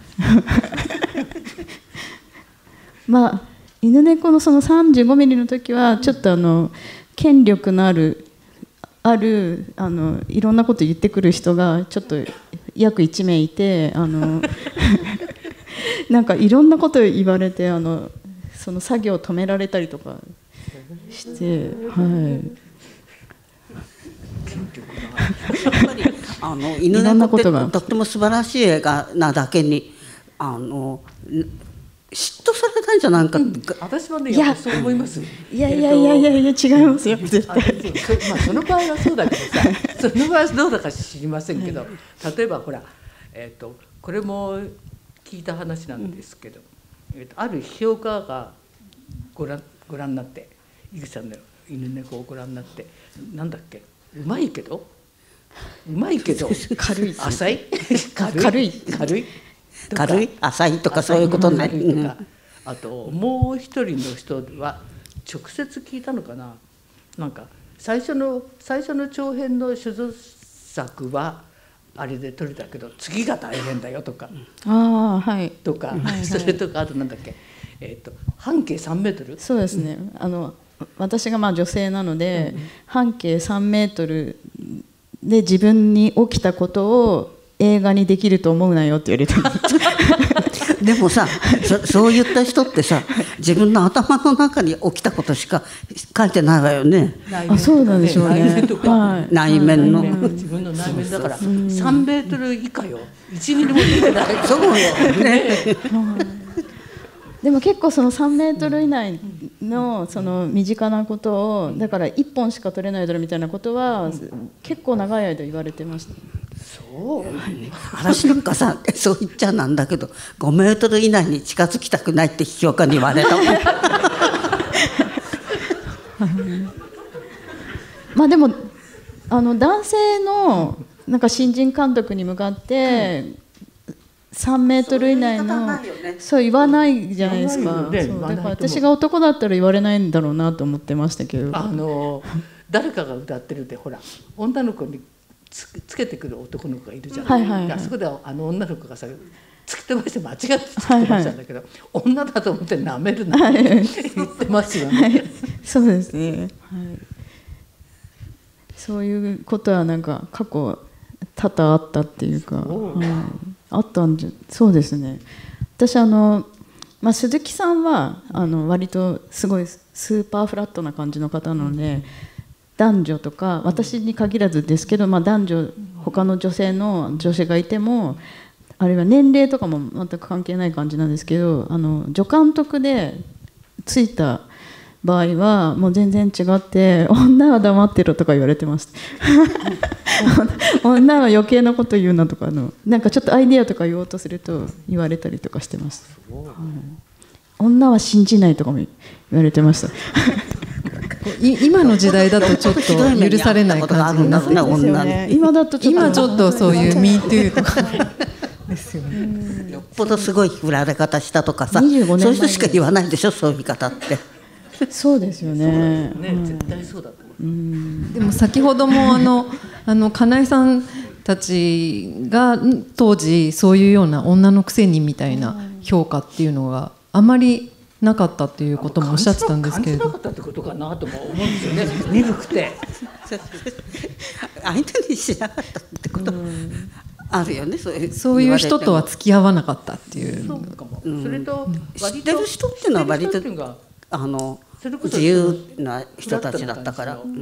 まあ犬猫のそのさんじゅうごミリの時はちょっとあの権力のあるあるあのいろんなこと言ってくる人がちょっと約いちめいいて、あのなんかいろんなこと言われて、あのその作業を止められたりとかして、はい。 やっぱりあの犬猫ってとっても素晴らしい映画なだけにあの嫉妬されたんじゃないかって、うん、 私はねやっぱそう思います。 いやいやいやいやいや違いますよ絶対。 そ, まあ、その場合はそうだけどさその場合はどうだか知りませんけど、例えばほら、えー、とこれも聞いた話なんですけど、うんえー、とある批評家がご 覧, ご覧になって井口さんの犬猫をご覧になって、なんだっけ、うまいけどうまいけど軽い浅い軽い軽い軽い浅いとかそういうことね、 うん、あともう一人の人は直接聞いたのかな、なんか最初の最初の長編の手術作はあれで撮れたけど次が大変だよとか、 あ、はい、 とか、はいはい、それとかあとなんだっけ、えー、と半径さんメートル、 そうですね、うん、あの私がまあ女性なので、うん、半径さんメートルで自分に起きたことを映画にできると思うなよって言われてますでもさ そ, そういった人ってさ自分の頭の中に起きたことしか書いてないわよね。 あ、そうなんでしょうね。 内面とか、はい、 内面の、 内面自分の内面だからさんメートル以下よ、いちミリも出てないそうよねでも結構そのさんメートル以内のその身近なことをだからいっぽんしか取れないだろうみたいなことは結構長い間言われてました。 そう、私なんかさそう言っちゃなんだけどごメートル以内に近づきたくないって批評家に言われたもんまあでもあの男性のなんか新人監督に向かって、うんさんメートル以内のそう言わないじゃないですか。そうだから私が男だったら言われないんだろうなと思ってましたけど、 あの誰かが歌ってるってほら女の子に つ, つけてくる男の子がいるじゃない、はいはいはい、あそこであの女の子がさ突き飛ばして間違って突き飛ばしたんだけど、はいはい、女だと思って舐めるなって、はい、言ってますよね、はい、 そうですね、はい、そういうことはなんか過去多々あったっていうか、はいあったんじゃそうですね。私あの、まあ、鈴木さんはあの割とすごいスーパーフラットな感じの方なので、うん、男女とか私に限らずですけど、まあ、男女他の女性の女性がいてもあるいは年齢とかも全く関係ない感じなんですけど、あの助監督でついた場合はもう全然違って女は黙ってろとか言われてました女は余計なこと言うなとかのなんかちょっとアイデアとか言おうとすると言われたりとかしてました、うん、女は信じないとかも言われてました今の時代だとちょっと許されない感じになってますよね。 今だとちょっと今ちょっとそういう ミートゥー とかですよね。 よっぽどすごい振られ方したとかさ、そういう人しか言わないでしょ、そういう言い方ってそうですよね。 そうだよね、絶対そうだと思う。うん、 でも先ほどもあのあの金井さんたちが当時そういうような女のくせにみたいな評価っていうのがあまりなかったっていうこともおっしゃってたんですけれど、 感じなかったってことかなとも思うんですよね。鈍くて相手にしなかったってことあるよね。そういう、 そういう人とは付き合わなかったっていう。 そうかも。それと知ってる人っていうのは割とあの自由な人たちだったから、うん、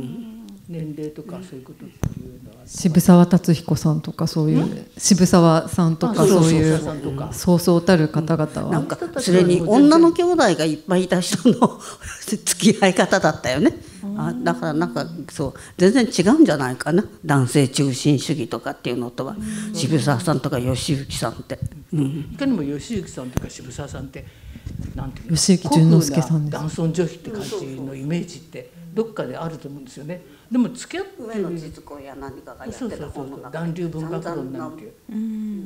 年齢とかそういうことっていうのは渋沢達彦さんとかそういう渋沢さんとかそういうそうそうたる方々は、 なんかそれに女の兄弟がいっぱいいた人の付き合い方だったよね。あ、だからなんかそう全然違うんじゃないかな、男性中心主義とかっていうのとは。渋沢さんとか吉行さんって、うん、 いかにも吉行さんとか渋沢さんってなんていうの、 吉行淳之介さんです。 男尊女卑って感じのイメージってどっかであると思うんですよね。でも付き合ってる上野実子や何かがやってた本の中で暖流文学論なんていう、うん、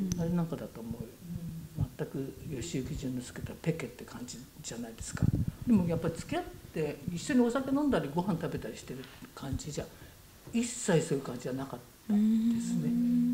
あれなんかだと思う。全く吉行淳之介とはペケって感じじゃないですか。でもやっぱり付き合って一緒にお酒飲んだりご飯食べたりしてる感じじゃ一切そういう感じじゃなかったですね。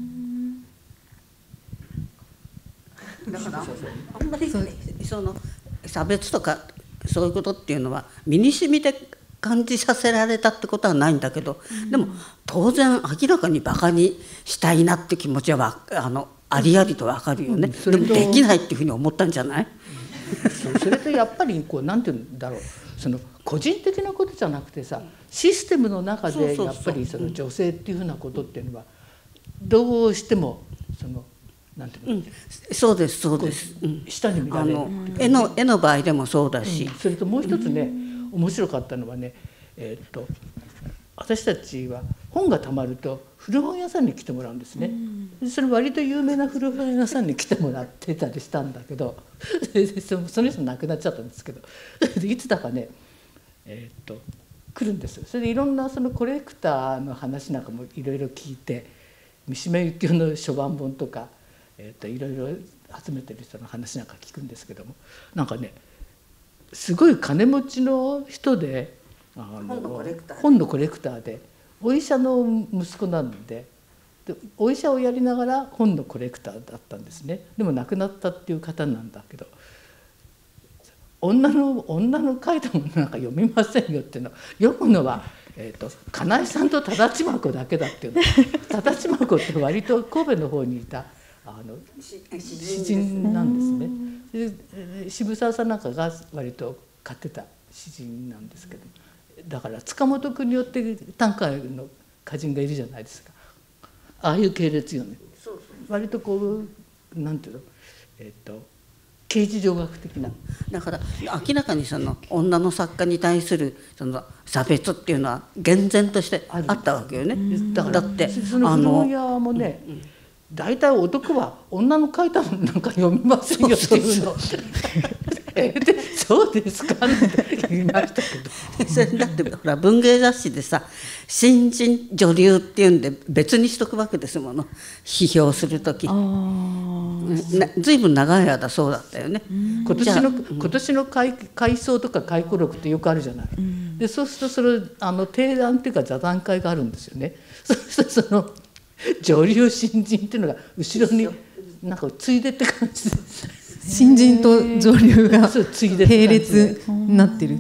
だからあんまりその差別とかそういうことっていうのは身に染みて感じさせられたってことはないんだけど、でも当然明らかにバカにしたいなって気持ちはあのありありと分かるよね、うん、でもできないっていうふうに思ったんじゃない？ それとやっぱりこうなんていうんだろう、その個人的なことじゃなくてさ、システムの中でやっぱりその女性っていうふうなことっていうのはどうしてもそのなんていうの、うん、 そうですそうです、 うん、下に見られる。 絵の絵の場合でもそうだし、 うん、それともう一つね、うん、面白かったのはね、えー、っと私たちは本がたまると古本屋さんに来てもらうんですね、うん、それ割と有名な古本屋さんに来てもらってたりしたんだけどその人亡くなっちゃったんですけどいつだかね、えー、っと来るんですよ。それでいろんなそのコレクターの話なんかもいろいろ聞いて、三島由紀夫の書版本とか、えー、っといろいろ集めてる人の話なんか聞くんですけども、なんかねすごい金持ちの人で、あの本のコレクターで、本のコレクターでお医者の息子なんで、でお医者をやりながら本のコレクターだったんですね。でも亡くなったっていう方なんだけど、女の女の書いたものなんか読みませんよっていうの、読むのは、えー、と金井さんと忠智子だけだっていうの。忠智子って割と神戸の方にいたあの詩人なんですね。で渋沢さんなんかが割と買ってた詩人なんですけど、だから塚本君によって短歌の歌人がいるじゃないですか。ああいう系列よね。そうそうそう、割とこうなんていうの、えっ、ー、と刑事上学的な。 だから明らかにその女の作家に対するその差別っていうのは厳然としてあったわけよね。 だからだってその古本屋もね、うんうん、大体男は女の書いたものなんか読みませんよっていうの。えでそうですかって言いましたけどそれだってほら文芸雑誌でさ、新人女流っていうんで別にしとくわけですもの、批評する時。ずいぶん長い間そうだったよね。 今年の今年の回回想とか回顧録ってよくあるじゃない。でそうするとそれあの提案っていうか座談会があるんですよね。そうするとその女流新人っていうのが後ろになんかついでって感じです。 新人と女流が並列になってるって、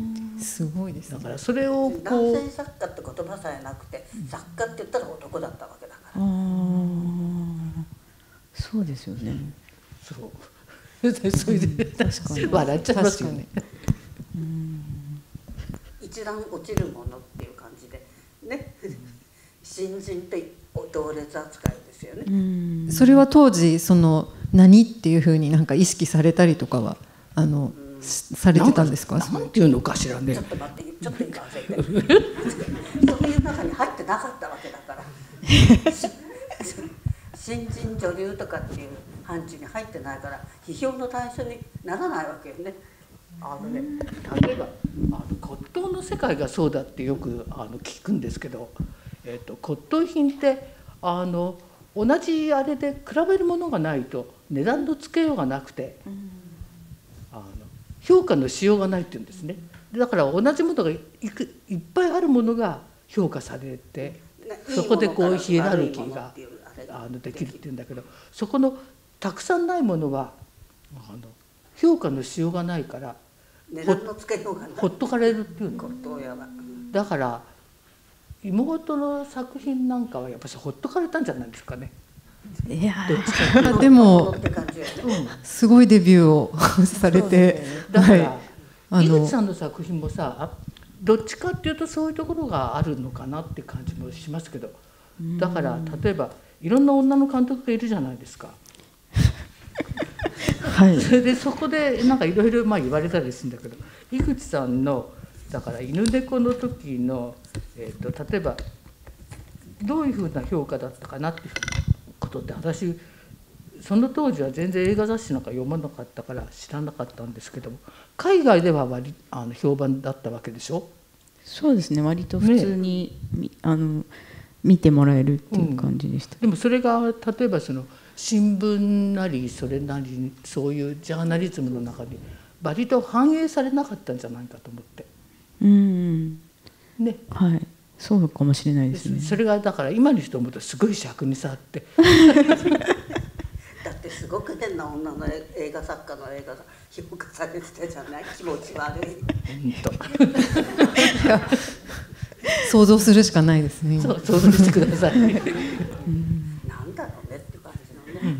すごいですね。 だからそれをこう男性作家って言葉さえなくて、作家って言ったら男だったわけだから。あ、 そうですよね。 そうそれで確かに笑っちゃいますよね。 一段落ちるものっていう感じでね、新人って同列扱いですよね。 それは当時その何っていうふうになんか意識されたりとかはあの、うん、されてたんですか？ なんていうのかしらね。 ちょっと待って、ちょっと言わせて。そういう中に入ってなかったわけだから。新人女流とかっていう範疇に入ってないから批評の対象にならないわけよね。 あのね、例えばあの骨董の世界がそうだってよくあの聞くんですけど、えーと、骨董品ってあの同じあれで比べるものがないと値段のつけようがなくて、うん、あの評価のしようがないっていうんですね。だから同じものが い, くいっぱいあるものが評価されて、そこでこうヒエラルキーがあのできるっていうんだけど、そこのたくさんないものはあの評価のしようがないから、 値段の付けようがない。 ほっとかれるっていうの。 骨董屋は。 だから妹の作品なんかはやっぱりほっとかれたんじゃないですかね。 いやあでもすごいデビューをされて、 だから、 はい、 井口さんの作品もさどっちかっていうとそういうところがあるのかなって感じもしますけど、だから例えばいろんな女の監督がいるじゃないですか。 はい、 それでそこでなんかいろいろ言われたりするんだけど、井口さんのだから犬猫の時の、えー、と例えばどういうふうな評価だったかなっていうことって、私その当時は全然映画雑誌なんか読まなかったから知らなかったんですけども、海外では割あの評判だったわけでしょ。 そうですね、割と普通に、ね、あの見てもらえるっていう感じでした、 うん、でもそれが例えばその新聞なりそれなりそういうジャーナリズムの中に割と反映されなかったんじゃないかと思って。 うんね、 はい、そうかもしれないですね。 それがだから今の人思うとすごい尺に触ってだってすごく変な女の映画作家の映画が評価されてたじゃない。気持ち悪い。 本当想像するしかないですね。 そう想像してください、うん、 なんだろうねって感じのね、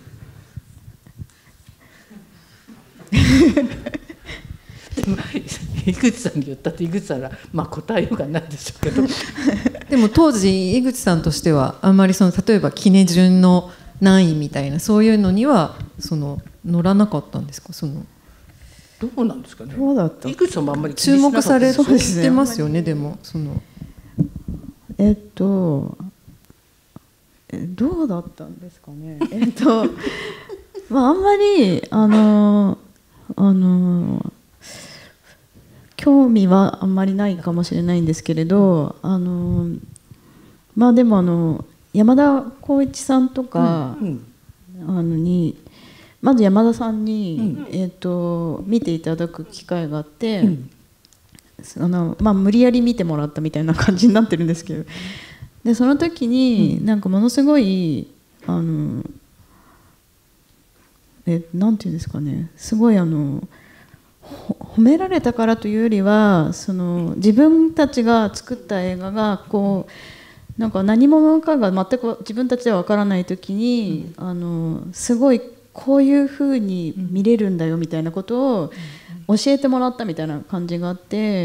うんでも井口さんに言ったって井口さんがまあ答えようがないでしょうけどでも当時井口さんとしてはあんまりその例えばキネ順の何位みたいなそういうのにはその乗らなかったんですか。そのどうなんですかね。 どうだった。 井口さんもあんまり注目されてますよね。 ね、 でもそのえっとえどうだったんですかね。えっとまああんまりあのあの興味はあんまりないかもしれないんですけれど、あのまあでもあの山田浩一さんとか、うんうん、あのにまず山田さんに、うんえー、と見ていただく機会があって、うん、あのまあ、無理やり見てもらったみたいな感じになってるんですけど、でその時になんかものすごいあのえなんていうんですかね、すごいあの褒められたからというよりは、その自分たちが作った映画がこうなんか何者かが全く自分たちでは分からない時に、うん、あのすごいこういうふうに見れるんだよみたいなことを教えてもらったみたいな感じがあって、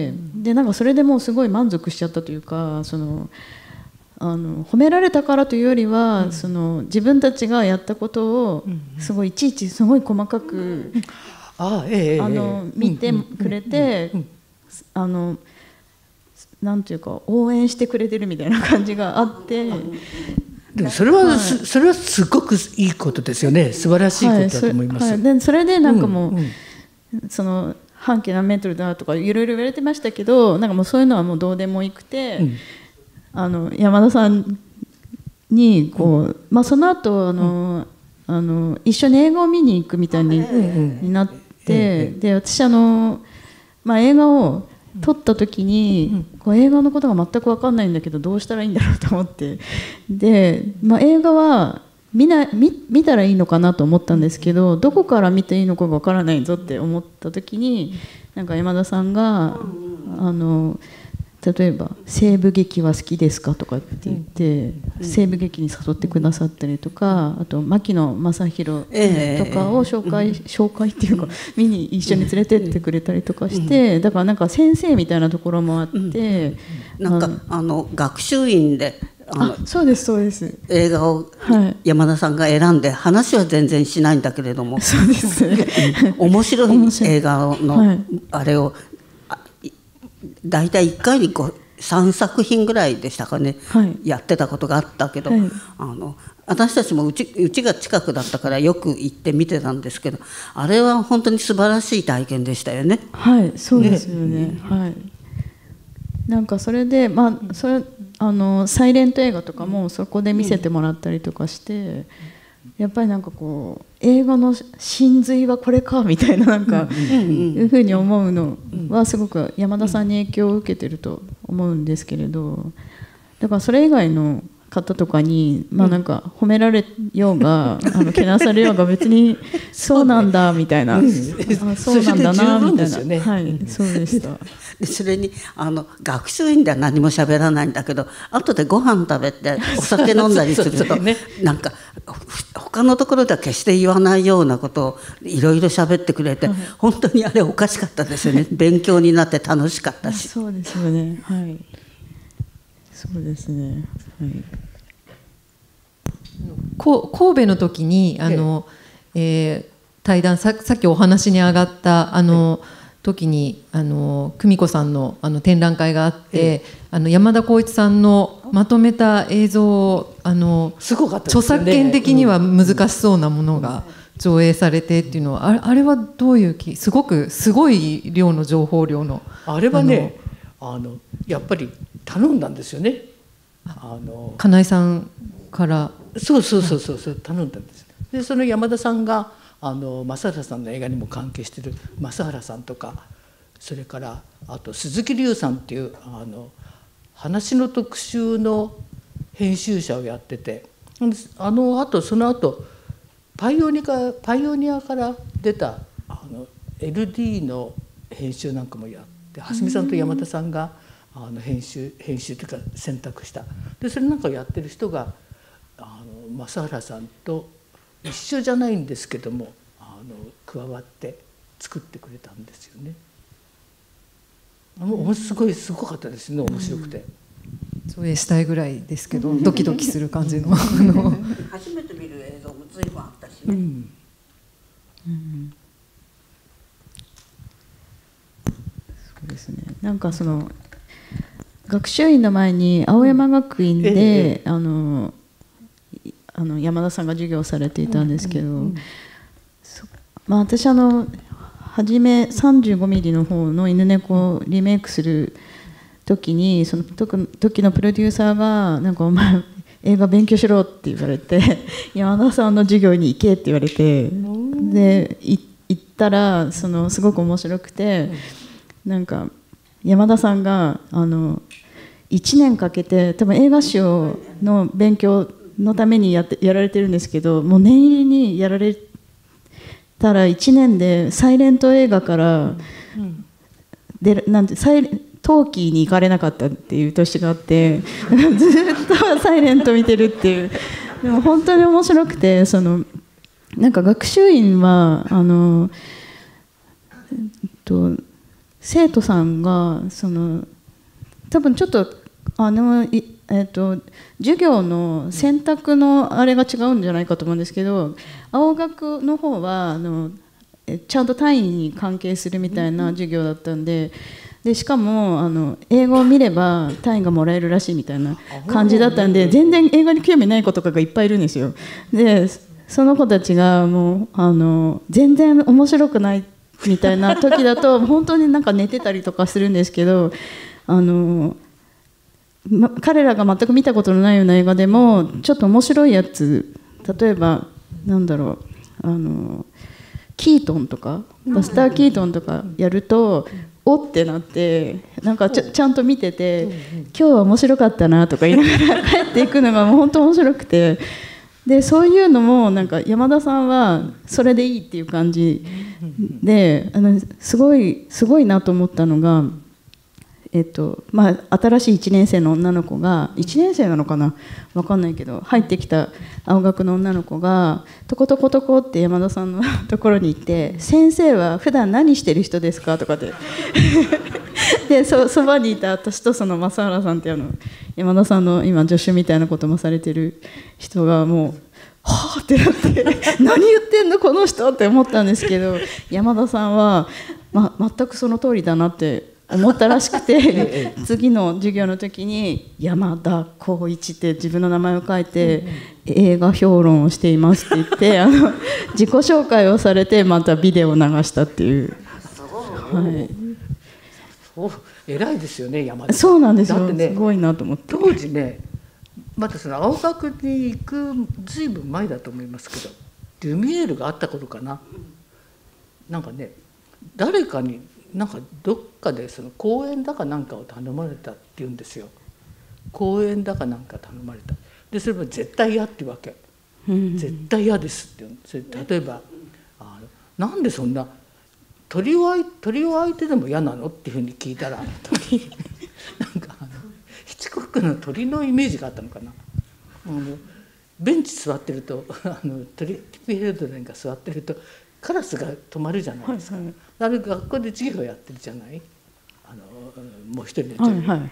うん、でなんかそれでもうすごい満足しちゃったというか、そのあの褒められたからというよりは、うん、その自分たちがやったことをすごいいちいちすごい細かく、うんあええ、 あの見てくれて、あのなんていうか応援してくれてるみたいな感じがあって、 でもそれは、はい、それはすごくいいことですよね。素晴らしいことだと思います。 はい、そ, はい、でそれでなんかもう、うんうん、その半径何メートルだとかいろいろ言われてましたけど、なんかもうそういうのはもうどうでもよくて、うん、あの山田さんにこう、うんまあ、その後あの、うん、あの一緒に映画を見に行くみたいに、うん、なって。で, で私あの、まあ、映画を撮った時に、うん、こう映画のことが全く分かんないんだけどどうしたらいいんだろうと思ってで、まあ、映画は 見, な 見, 見たらいいのかなと思ったんですけど、どこから見ていいのか分からないぞって思った時に、なんか山田さんがあの例えば西部劇は好きですかとかって言って、うん、西部劇に誘ってくださったりとか、あと牧野正弘とかを紹介、えー、紹介っていうか見に一緒に連れてってくれたりとかして、だからなんか先生みたいなところもあって、 うん、なんかあの学習院であのあそうですそうです映画を山田さんが選んで、はい、話は全然しないんだけれども、 そうです、ね、 面白い映画の、はい、あれをだいたいいっかいにこうさんさく品ぐらいでしたかね、はい、やってたことがあったけど、はい、あの私たちもうち、うちが近くだったからよく行って見てたんですけど、あれは本当に素晴らしい体験でしたよね。 はいそうですよね、ねはい、なんかそれで、まあ、それあのサイレント映画とかもそこで見せてもらったりとかして、やっぱりなんかこう映画の真髄はこれかみたいな、なんかいうふうに思うのはすごく山田さんに影響を受けてると思うんですけれど、だからそれ以外の方とかに、まあなんか褒められようが、うん、あのけなされようが別にそうなんだみたいな、うん、あそうなんだなみたいな、ね、はい、そうでした。 でそれにあの学習院では何も喋らないんだけど、後でご飯食べてお酒飲んだりするとね、なんか他のところでは決して言わないようなことをいろいろ喋ってくれて、はい、本当にあれおかしかったですよね。勉強になって楽しかったし。 そうですよね。はい。そうですね。はい。 こ神戸の時にあの、えー、対談 さ, さっきお話に上がったあの、時にあの久美子さん の, あの展覧会があって、あの山田浩一さんのまとめた映像をあのすごかったですね、 著作権的には難しそうなものが上映されてっていうのは、あれ、あれはどういう気、すごくすごい量の情報量のあれはね、あのやっぱり頼んだんですよね。あの金井さんからそうそうそうそうそう頼んだんです。でその山田さんがあの正原さんの映画にも関係してる正原さんとか、それからあと鈴木隆さんっていうあの話の特集の編集者をやってて、あのあとその後パイオニアパイオニアから出たあの エルディー の編集なんかもやって、蓮見さんと山田さんがあの編集編集というか選択した。でそれなんかやってる人があの正原さんと一緒じゃないんですけども、あの加わって作ってくれたんですよね。もうすごいすごかったですね、面白くて。 上映したいぐらいですけど、ドキドキする感じの初めて見る映像も随分あったしね。うんうん、 そうですね。なんかその学習院の前に青山学院で、うんええ、あのあの山田さんが授業をされていたんですけど、うんうんうん、まあ、私あの初め さんじゅうごミリ の方の犬猫をリメイクする時に、その時のプロデューサーがなんかお前映画勉強しろって言われて山田さんの授業に行けって言われて、で行ったらそのすごく面白くて、なんか山田さんがあのいちねんかけて多分映画賞の勉強のためにやってやられてるんですけど、もう念入りにやられたらいちねんでサイレント映画からでなんてサイ陶器に行かれなかったっていう年があってずっとサイレント見てるっていう。でも本当に面白くて、そのなんか学習院はあの、えっと、生徒さんがその多分ちょっとあのえっと、授業の選択のあれが違うんじゃないかと思うんですけど、青学の方はあのちゃんと単位に関係するみたいな授業だったんで、でしかもあの英語を見れば単位がもらえるらしいみたいな感じだったんで、全然映画に興味ない子とかがいっぱいいるんですよ。でその子たちがもうあの全然面白くないみたいな時だと本当になんか寝てたりとかするんですけど、あのま、彼らが全く見たことのないような映画でもちょっと面白いやつ、例えばなんだろう、あのキートンとかバスター・キートンとかやるとおってなって、なんかち ゃ, ちゃんと見てて、今日は面白かったなとか言いながら帰っていくのがもう本当面白くて、でそういうのもなんか山田さんはそれでいいっていう感じで、あのすごいすごいなと思ったのが、えっとまあ、新しいいちねん生の女の子がいちねん生なのかな分かんないけど、入ってきた青学の女の子がトコトコトコって山田さんのところに行って、先生は普段何してる人ですかとかでで そ, そばにいた私とその正原さんってあの山田さんの今助手みたいなこともされてる人がもうはぁってなって何言ってんのこの人って思ったんですけど、山田さんは、ま、全くその通りだなって思ったらしくて次の授業の時に山田浩一って自分の名前を書いて映画評論をしていますって言ってあの自己紹介をされてまたビデオを流したっていう、はい、 そう偉いですよね山田。 そうなんですよ、 だってね、 すごいなと思って。 当時ねまたその青学に行くずいぶん前だと思いますけど、ルミエールがあった頃かな、なんかね誰かになんかどっかでその講演だかなんかを頼まれたっていうんですよ。講演だかなんか頼まれた。 でそれも絶対嫌っていうわけ、絶対嫌ですってそれ例えばあのなんでそんな鳥を鳥を相手でも嫌なのっていうふうに聞いたらなんかあのヒッチコックの鳥のイメージがあったのかな。あのベンチ座ってるとあのトリピヘルドレンが座ってるとカラスが止まるじゃないですか、はいはい、あれ学校で授業やってるじゃないあのもう一人で、はいはい、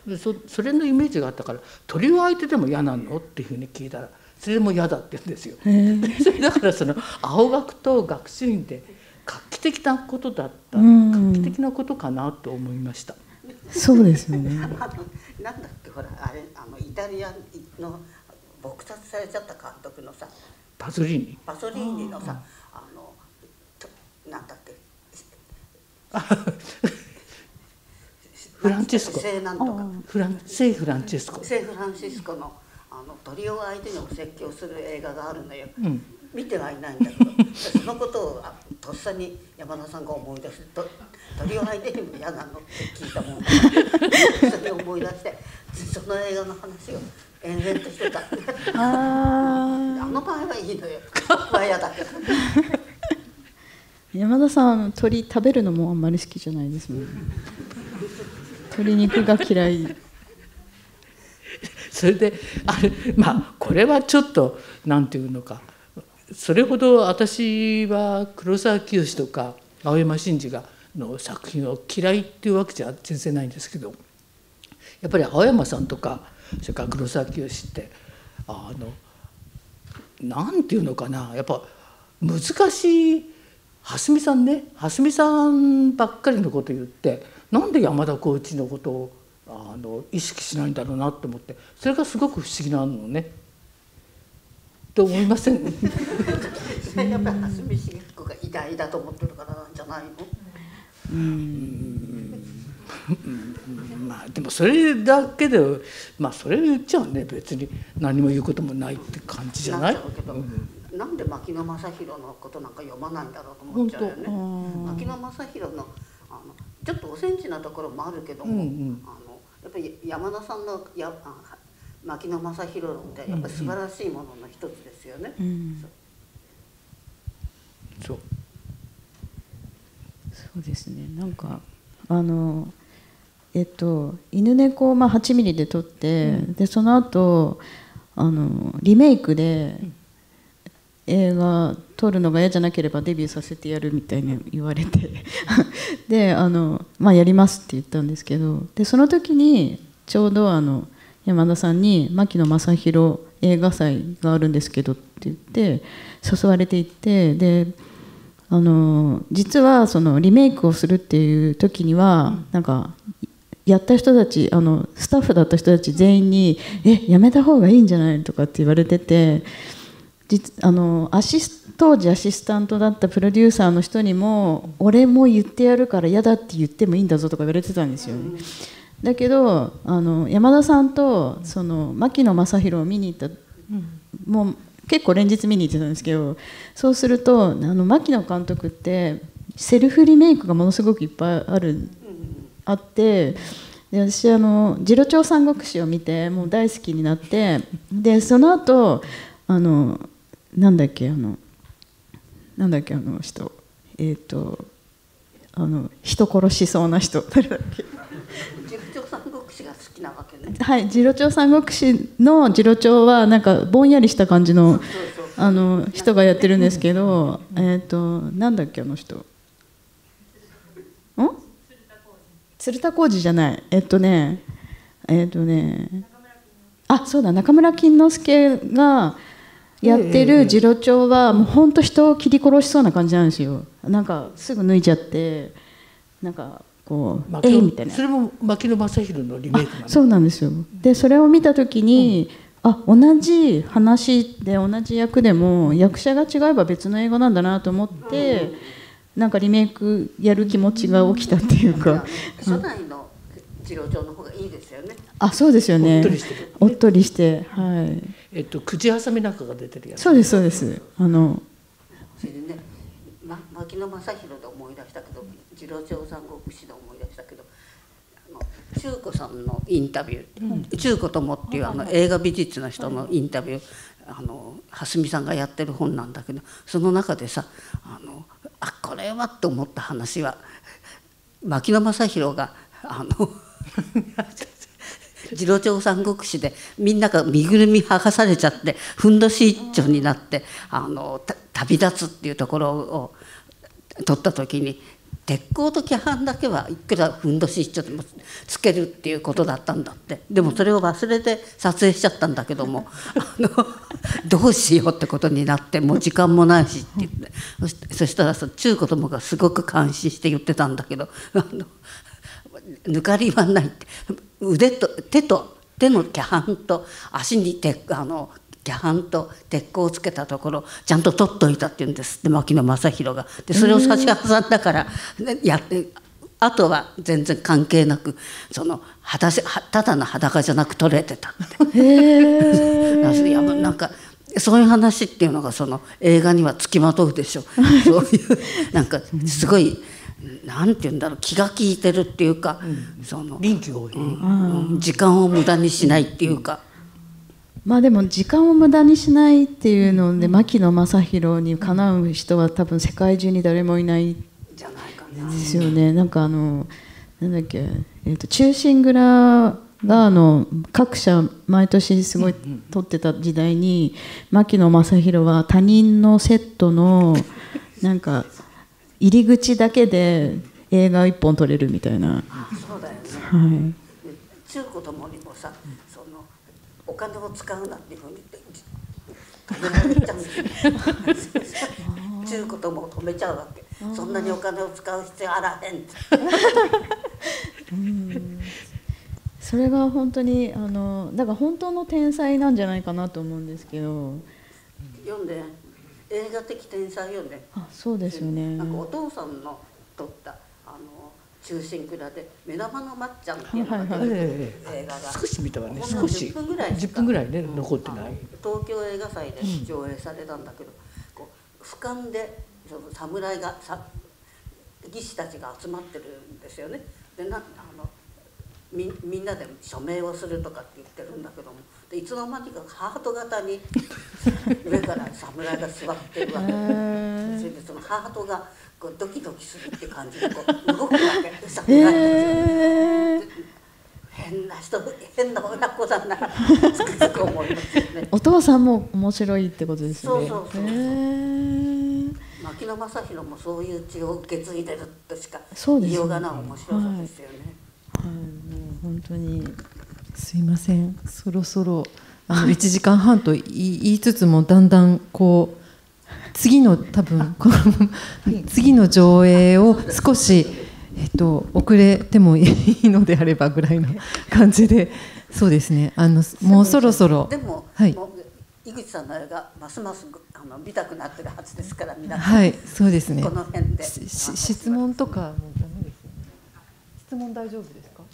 で そ, それのイメージがあったから鳥を相手でも嫌なのっていうふうに聞いたらそれも嫌だって言うんですよ。それだからその青学と学習院で画期的なことだった画期的なことかなと思いました。 そうですよね。 なんだっけほらあれあのイタリアの撲殺されちゃった監督のさパソリーニパソリーニのさあのなんだっけフランチェスコ聖なんとかフラン聖フランチェスコ聖フランシスコのあの鳥を相手にお説教する映画があるのよ、うん、見てはいないんだけどそのことをとっさに山田さんが思い出してと鳥を相手にも嫌なのって聞いたもんだからそれを思い出してその映画の話を延々としてた。ああの場合はいいのよ。僕は嫌だけど。 山田さん鳥食べるのもあんまり好きじゃないですもんね。鶏肉が嫌い。 それであれまあこれはちょっとなんていうのかそれほど私は黒沢清とか青山真治がの作品を嫌いっていうわけじゃ全然ないんですけどやっぱり青山さんとかそれから黒沢清ってあのなんていうのかなやっぱ難しい蓮見さんね蓮見さんばっかりのこと言ってなんで山田耕一のことをあの意識しないんだろうなと思ってそれがすごく不思議なのね。と思いませんね。 それやっぱり蓮見茂彦が偉大だと思ってるからなんじゃないの？うーんまあでもそれだけでまあそれ言っちゃうね別に何も言うこともないって感じじゃない？ なっちゃうけど、うん、なんで牧野正弘のことなんか読まないんだろうと思っちゃうよね。牧野正弘のあのちょっとおセンチなところもあるけども、うんうん、あのやっぱり山田さんのやあ牧野正弘ってやっぱり素晴らしいものの一つですよね。うんうん、 そう。 そうですね。なんかあのえっと犬猫をまあはちミリで撮って、うん、でその後あのリメイクで映画撮るのが嫌じゃなければデビューさせてやるみたいに言われてであのまあやりますって言ったんですけどでその時にちょうどあの山田さんに牧野正弘映画祭があるんですけどって言って誘われていってであの実はそのリメイクをするっていう時にはなんかやった人たちあのスタッフだった人たち全員に「えやめた方がいいんじゃない?」とかって言われてて実あのアシス当時アシスタントだったプロデューサーの人にも「俺も言ってやるから嫌だって言ってもいいんだぞ」とか言われてたんですよね。だけどあの山田さんとその牧野正弘を見に行った、うん、もう結構連日見に行ってたんですけどそうするとあの牧野監督ってセルフリメイクがものすごくいっぱいあるあってで私あの次郎長三国志を見てもう大好きになってでその後あのなんだっけあのなんだっけあの人えっ、ー、とあの人殺しそうな人誰だっけ次郎長三国志が好きなわけね。 はい、次郎長三国志の次郎長はなんかぼんやりした感じのあの人がやってるんですけど、えっとなんだっけあの人。ん？鶴田浩二じゃない。えっとね、えっとね、あ、そうだ中村金之助がやってる次郎長はもう本当人を切り殺しそうな感じなんですよ。なんかすぐ脱いじゃってなんか。こうえいみたいなそれも牧野正弘のリメイクなんです。 そうなんですよ。でそれを見た時に、うん、あ同じ話で同じ役でも役者が違えば別の映画なんだなと思って、うん、なんかリメイクやる気持ちが起きたっていうか、 うん、初代の次郎長の方がいいですよね。 あそうですよね。 おっとりしてる、ね、 おっとりしてはいえっと口挟みなんかが出てるやつ。 そうですそうです。あのそれでね、ま、牧野正弘で思い出したけど次郎長三国志で思い出したけど中子さんのインタビュー、うん、中子友っていうあの映画美術の人のインタビュー、あの蓮見さんがやってる本なんだけど、その中でさ、あのあこれはと思った話は、牧野正弘があの次郎長三国志でみんなが身ぐるみ剥がされちゃってふんどし一丁になってあの旅立つっていうところを撮った時に、鉄鋼と規範だけはいくらふんどし一丁でもつけるっていうことだったんだって。でもそれを忘れて撮影しちゃったんだけどもあのどうしようってことになって、もう時間もないしって言って、そしそしたらさ、中子供がすごく監視して言ってたんだけど、あの抜かりはないって、腕と手と手の規範と足に鉄あの規範と鉄鋼をつけたところちゃんと取っといたって言うんですって、牧野正弘が。でそれを差し挟んだから、ね、やってあとは全然関係なく、その裸ただの裸じゃなく撮れてたって。へいやなんかそういう話っていうのがその映画にはつきまとうでしょそういうなんかすごいなんて言うんだろう、気が利いてるっていうか、うん、その臨機応変、 うん、時間を無駄にしないっていうか。 まあでも時間を無駄にしないっていうので、牧野正弘にかなう人は多分世界中に誰もいないですよね。なんかあのなんだっけ、えーと忠臣蔵があの各社毎年すごい撮ってた時代に、牧野正弘は他人のセットのなんか入り口だけで映画一本撮れるみたいな。 そうだよね。 はい。 中子供にもさ、そのお金を使うなっていうふうに止められちゃうんですよ。中子供を止めちゃうわけ。そんなにお金を使う必要あらへんって。 うんそれが本当にあのだから本当の天才なんじゃないかなと思うんですけど。 読んで映画的天才よね。 あ、そうですよね。 なんかお父さんの撮ったあの忠臣蔵で目玉のまっちゃんっていうのが出てくる映画が少し見たわね。少しじゅっぷんぐらいじゅっぷんぐらいね残ってない。 東京映画祭で上映されたんだけど、こう俯瞰でその侍がさ義士たちが集まってるんですよね。でなあの み, みんなで署名をするとかって言ってるんだけども、でいつの間にかハート型に上から侍が座ってるわけで、それでそのハートがこうドキドキするって感じでこう動くわけ侍たちが。変な人変な親子だなつくづく思いますよね。 お父さんも面白いってことですよね。 そうそうそうそう。牧野正弘もそういう血を受け継いでるとしか言いようがない面白さですよね。 はい、もう本当にすいません、そろそろあのいちじかんはんと言いつつもだんだんこう次の多分この次の上映を少し、えっと、遅れてもいいのであればぐらいの感じで、そうですね、あのもうそろそろでも、 はい、 もう井口さんの映画ますますあの見たくなってるはずですから、皆さん、 はい、そうですね、 この辺で質問とかもダメですよね。質問大丈夫ですか？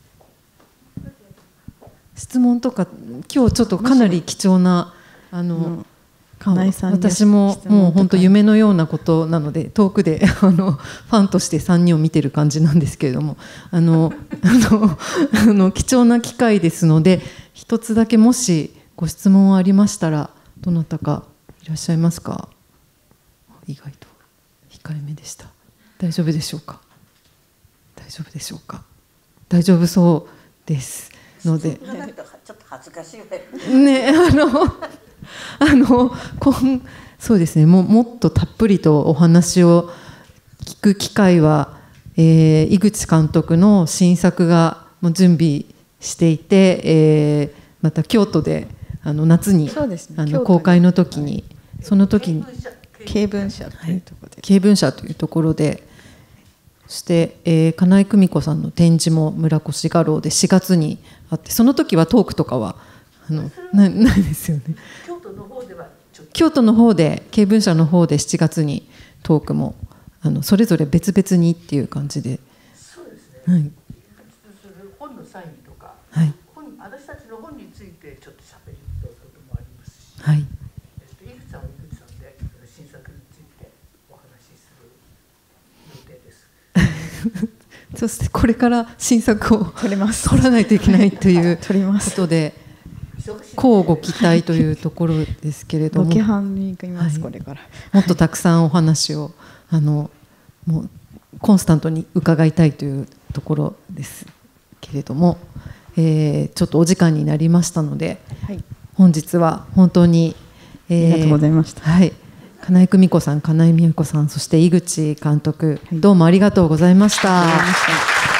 質問とか今日ちょっとかなり貴重なあの、うん、私ももう本当夢のようなことなので遠くであのファンとしてさんにんを見てる感じなんですけれども、あのあのあの貴重な機会ですので、一つだけもしご質問ありましたらどなたかいらっしゃいますか？意外と控えめでした。大丈夫でしょうか？大丈夫でしょうか？大丈夫そうですので、 ちょっと恥ずかしいわよね、あのあのこんそうですね、ももっとたっぷりとお話を聞く機会は、えー、井口監督の新作がもう準備していて、えー、また京都であの夏に、そうですね、あの公開の時に、はい、その時に経文社というところで、 経文社というところで、そして、えー、金井久美子さんの展示も村越画廊でしがつにあって、その時はトークとかはあの な, ないですよね。 京都の方ではちょっと京都の方で経文社の方でしちがつにトークもあのそれぞれ別々にっていう感じで、 そうですね、 はい、 本のサインとか、 はい、 本私たちの本についてちょっとしゃべることもありますし、 はい、 えっと、井口さんは井口さんで新作についてお話しする予定です。 そしてこれから新作を撮ります撮らないといけないという撮りますことで乞うご期待というところですけれども、 ロケハンに行きます、 はい、 これからもっとたくさんお話をあのもうコンスタントに伺いたいというところですけれども、えー、ちょっとお時間になりましたので、はい、本日は本当に、 えー、ありがとうございました。 はい、金井久美子さん、金井美代子さん、そして井口監督、はい、どうもありがとうございました。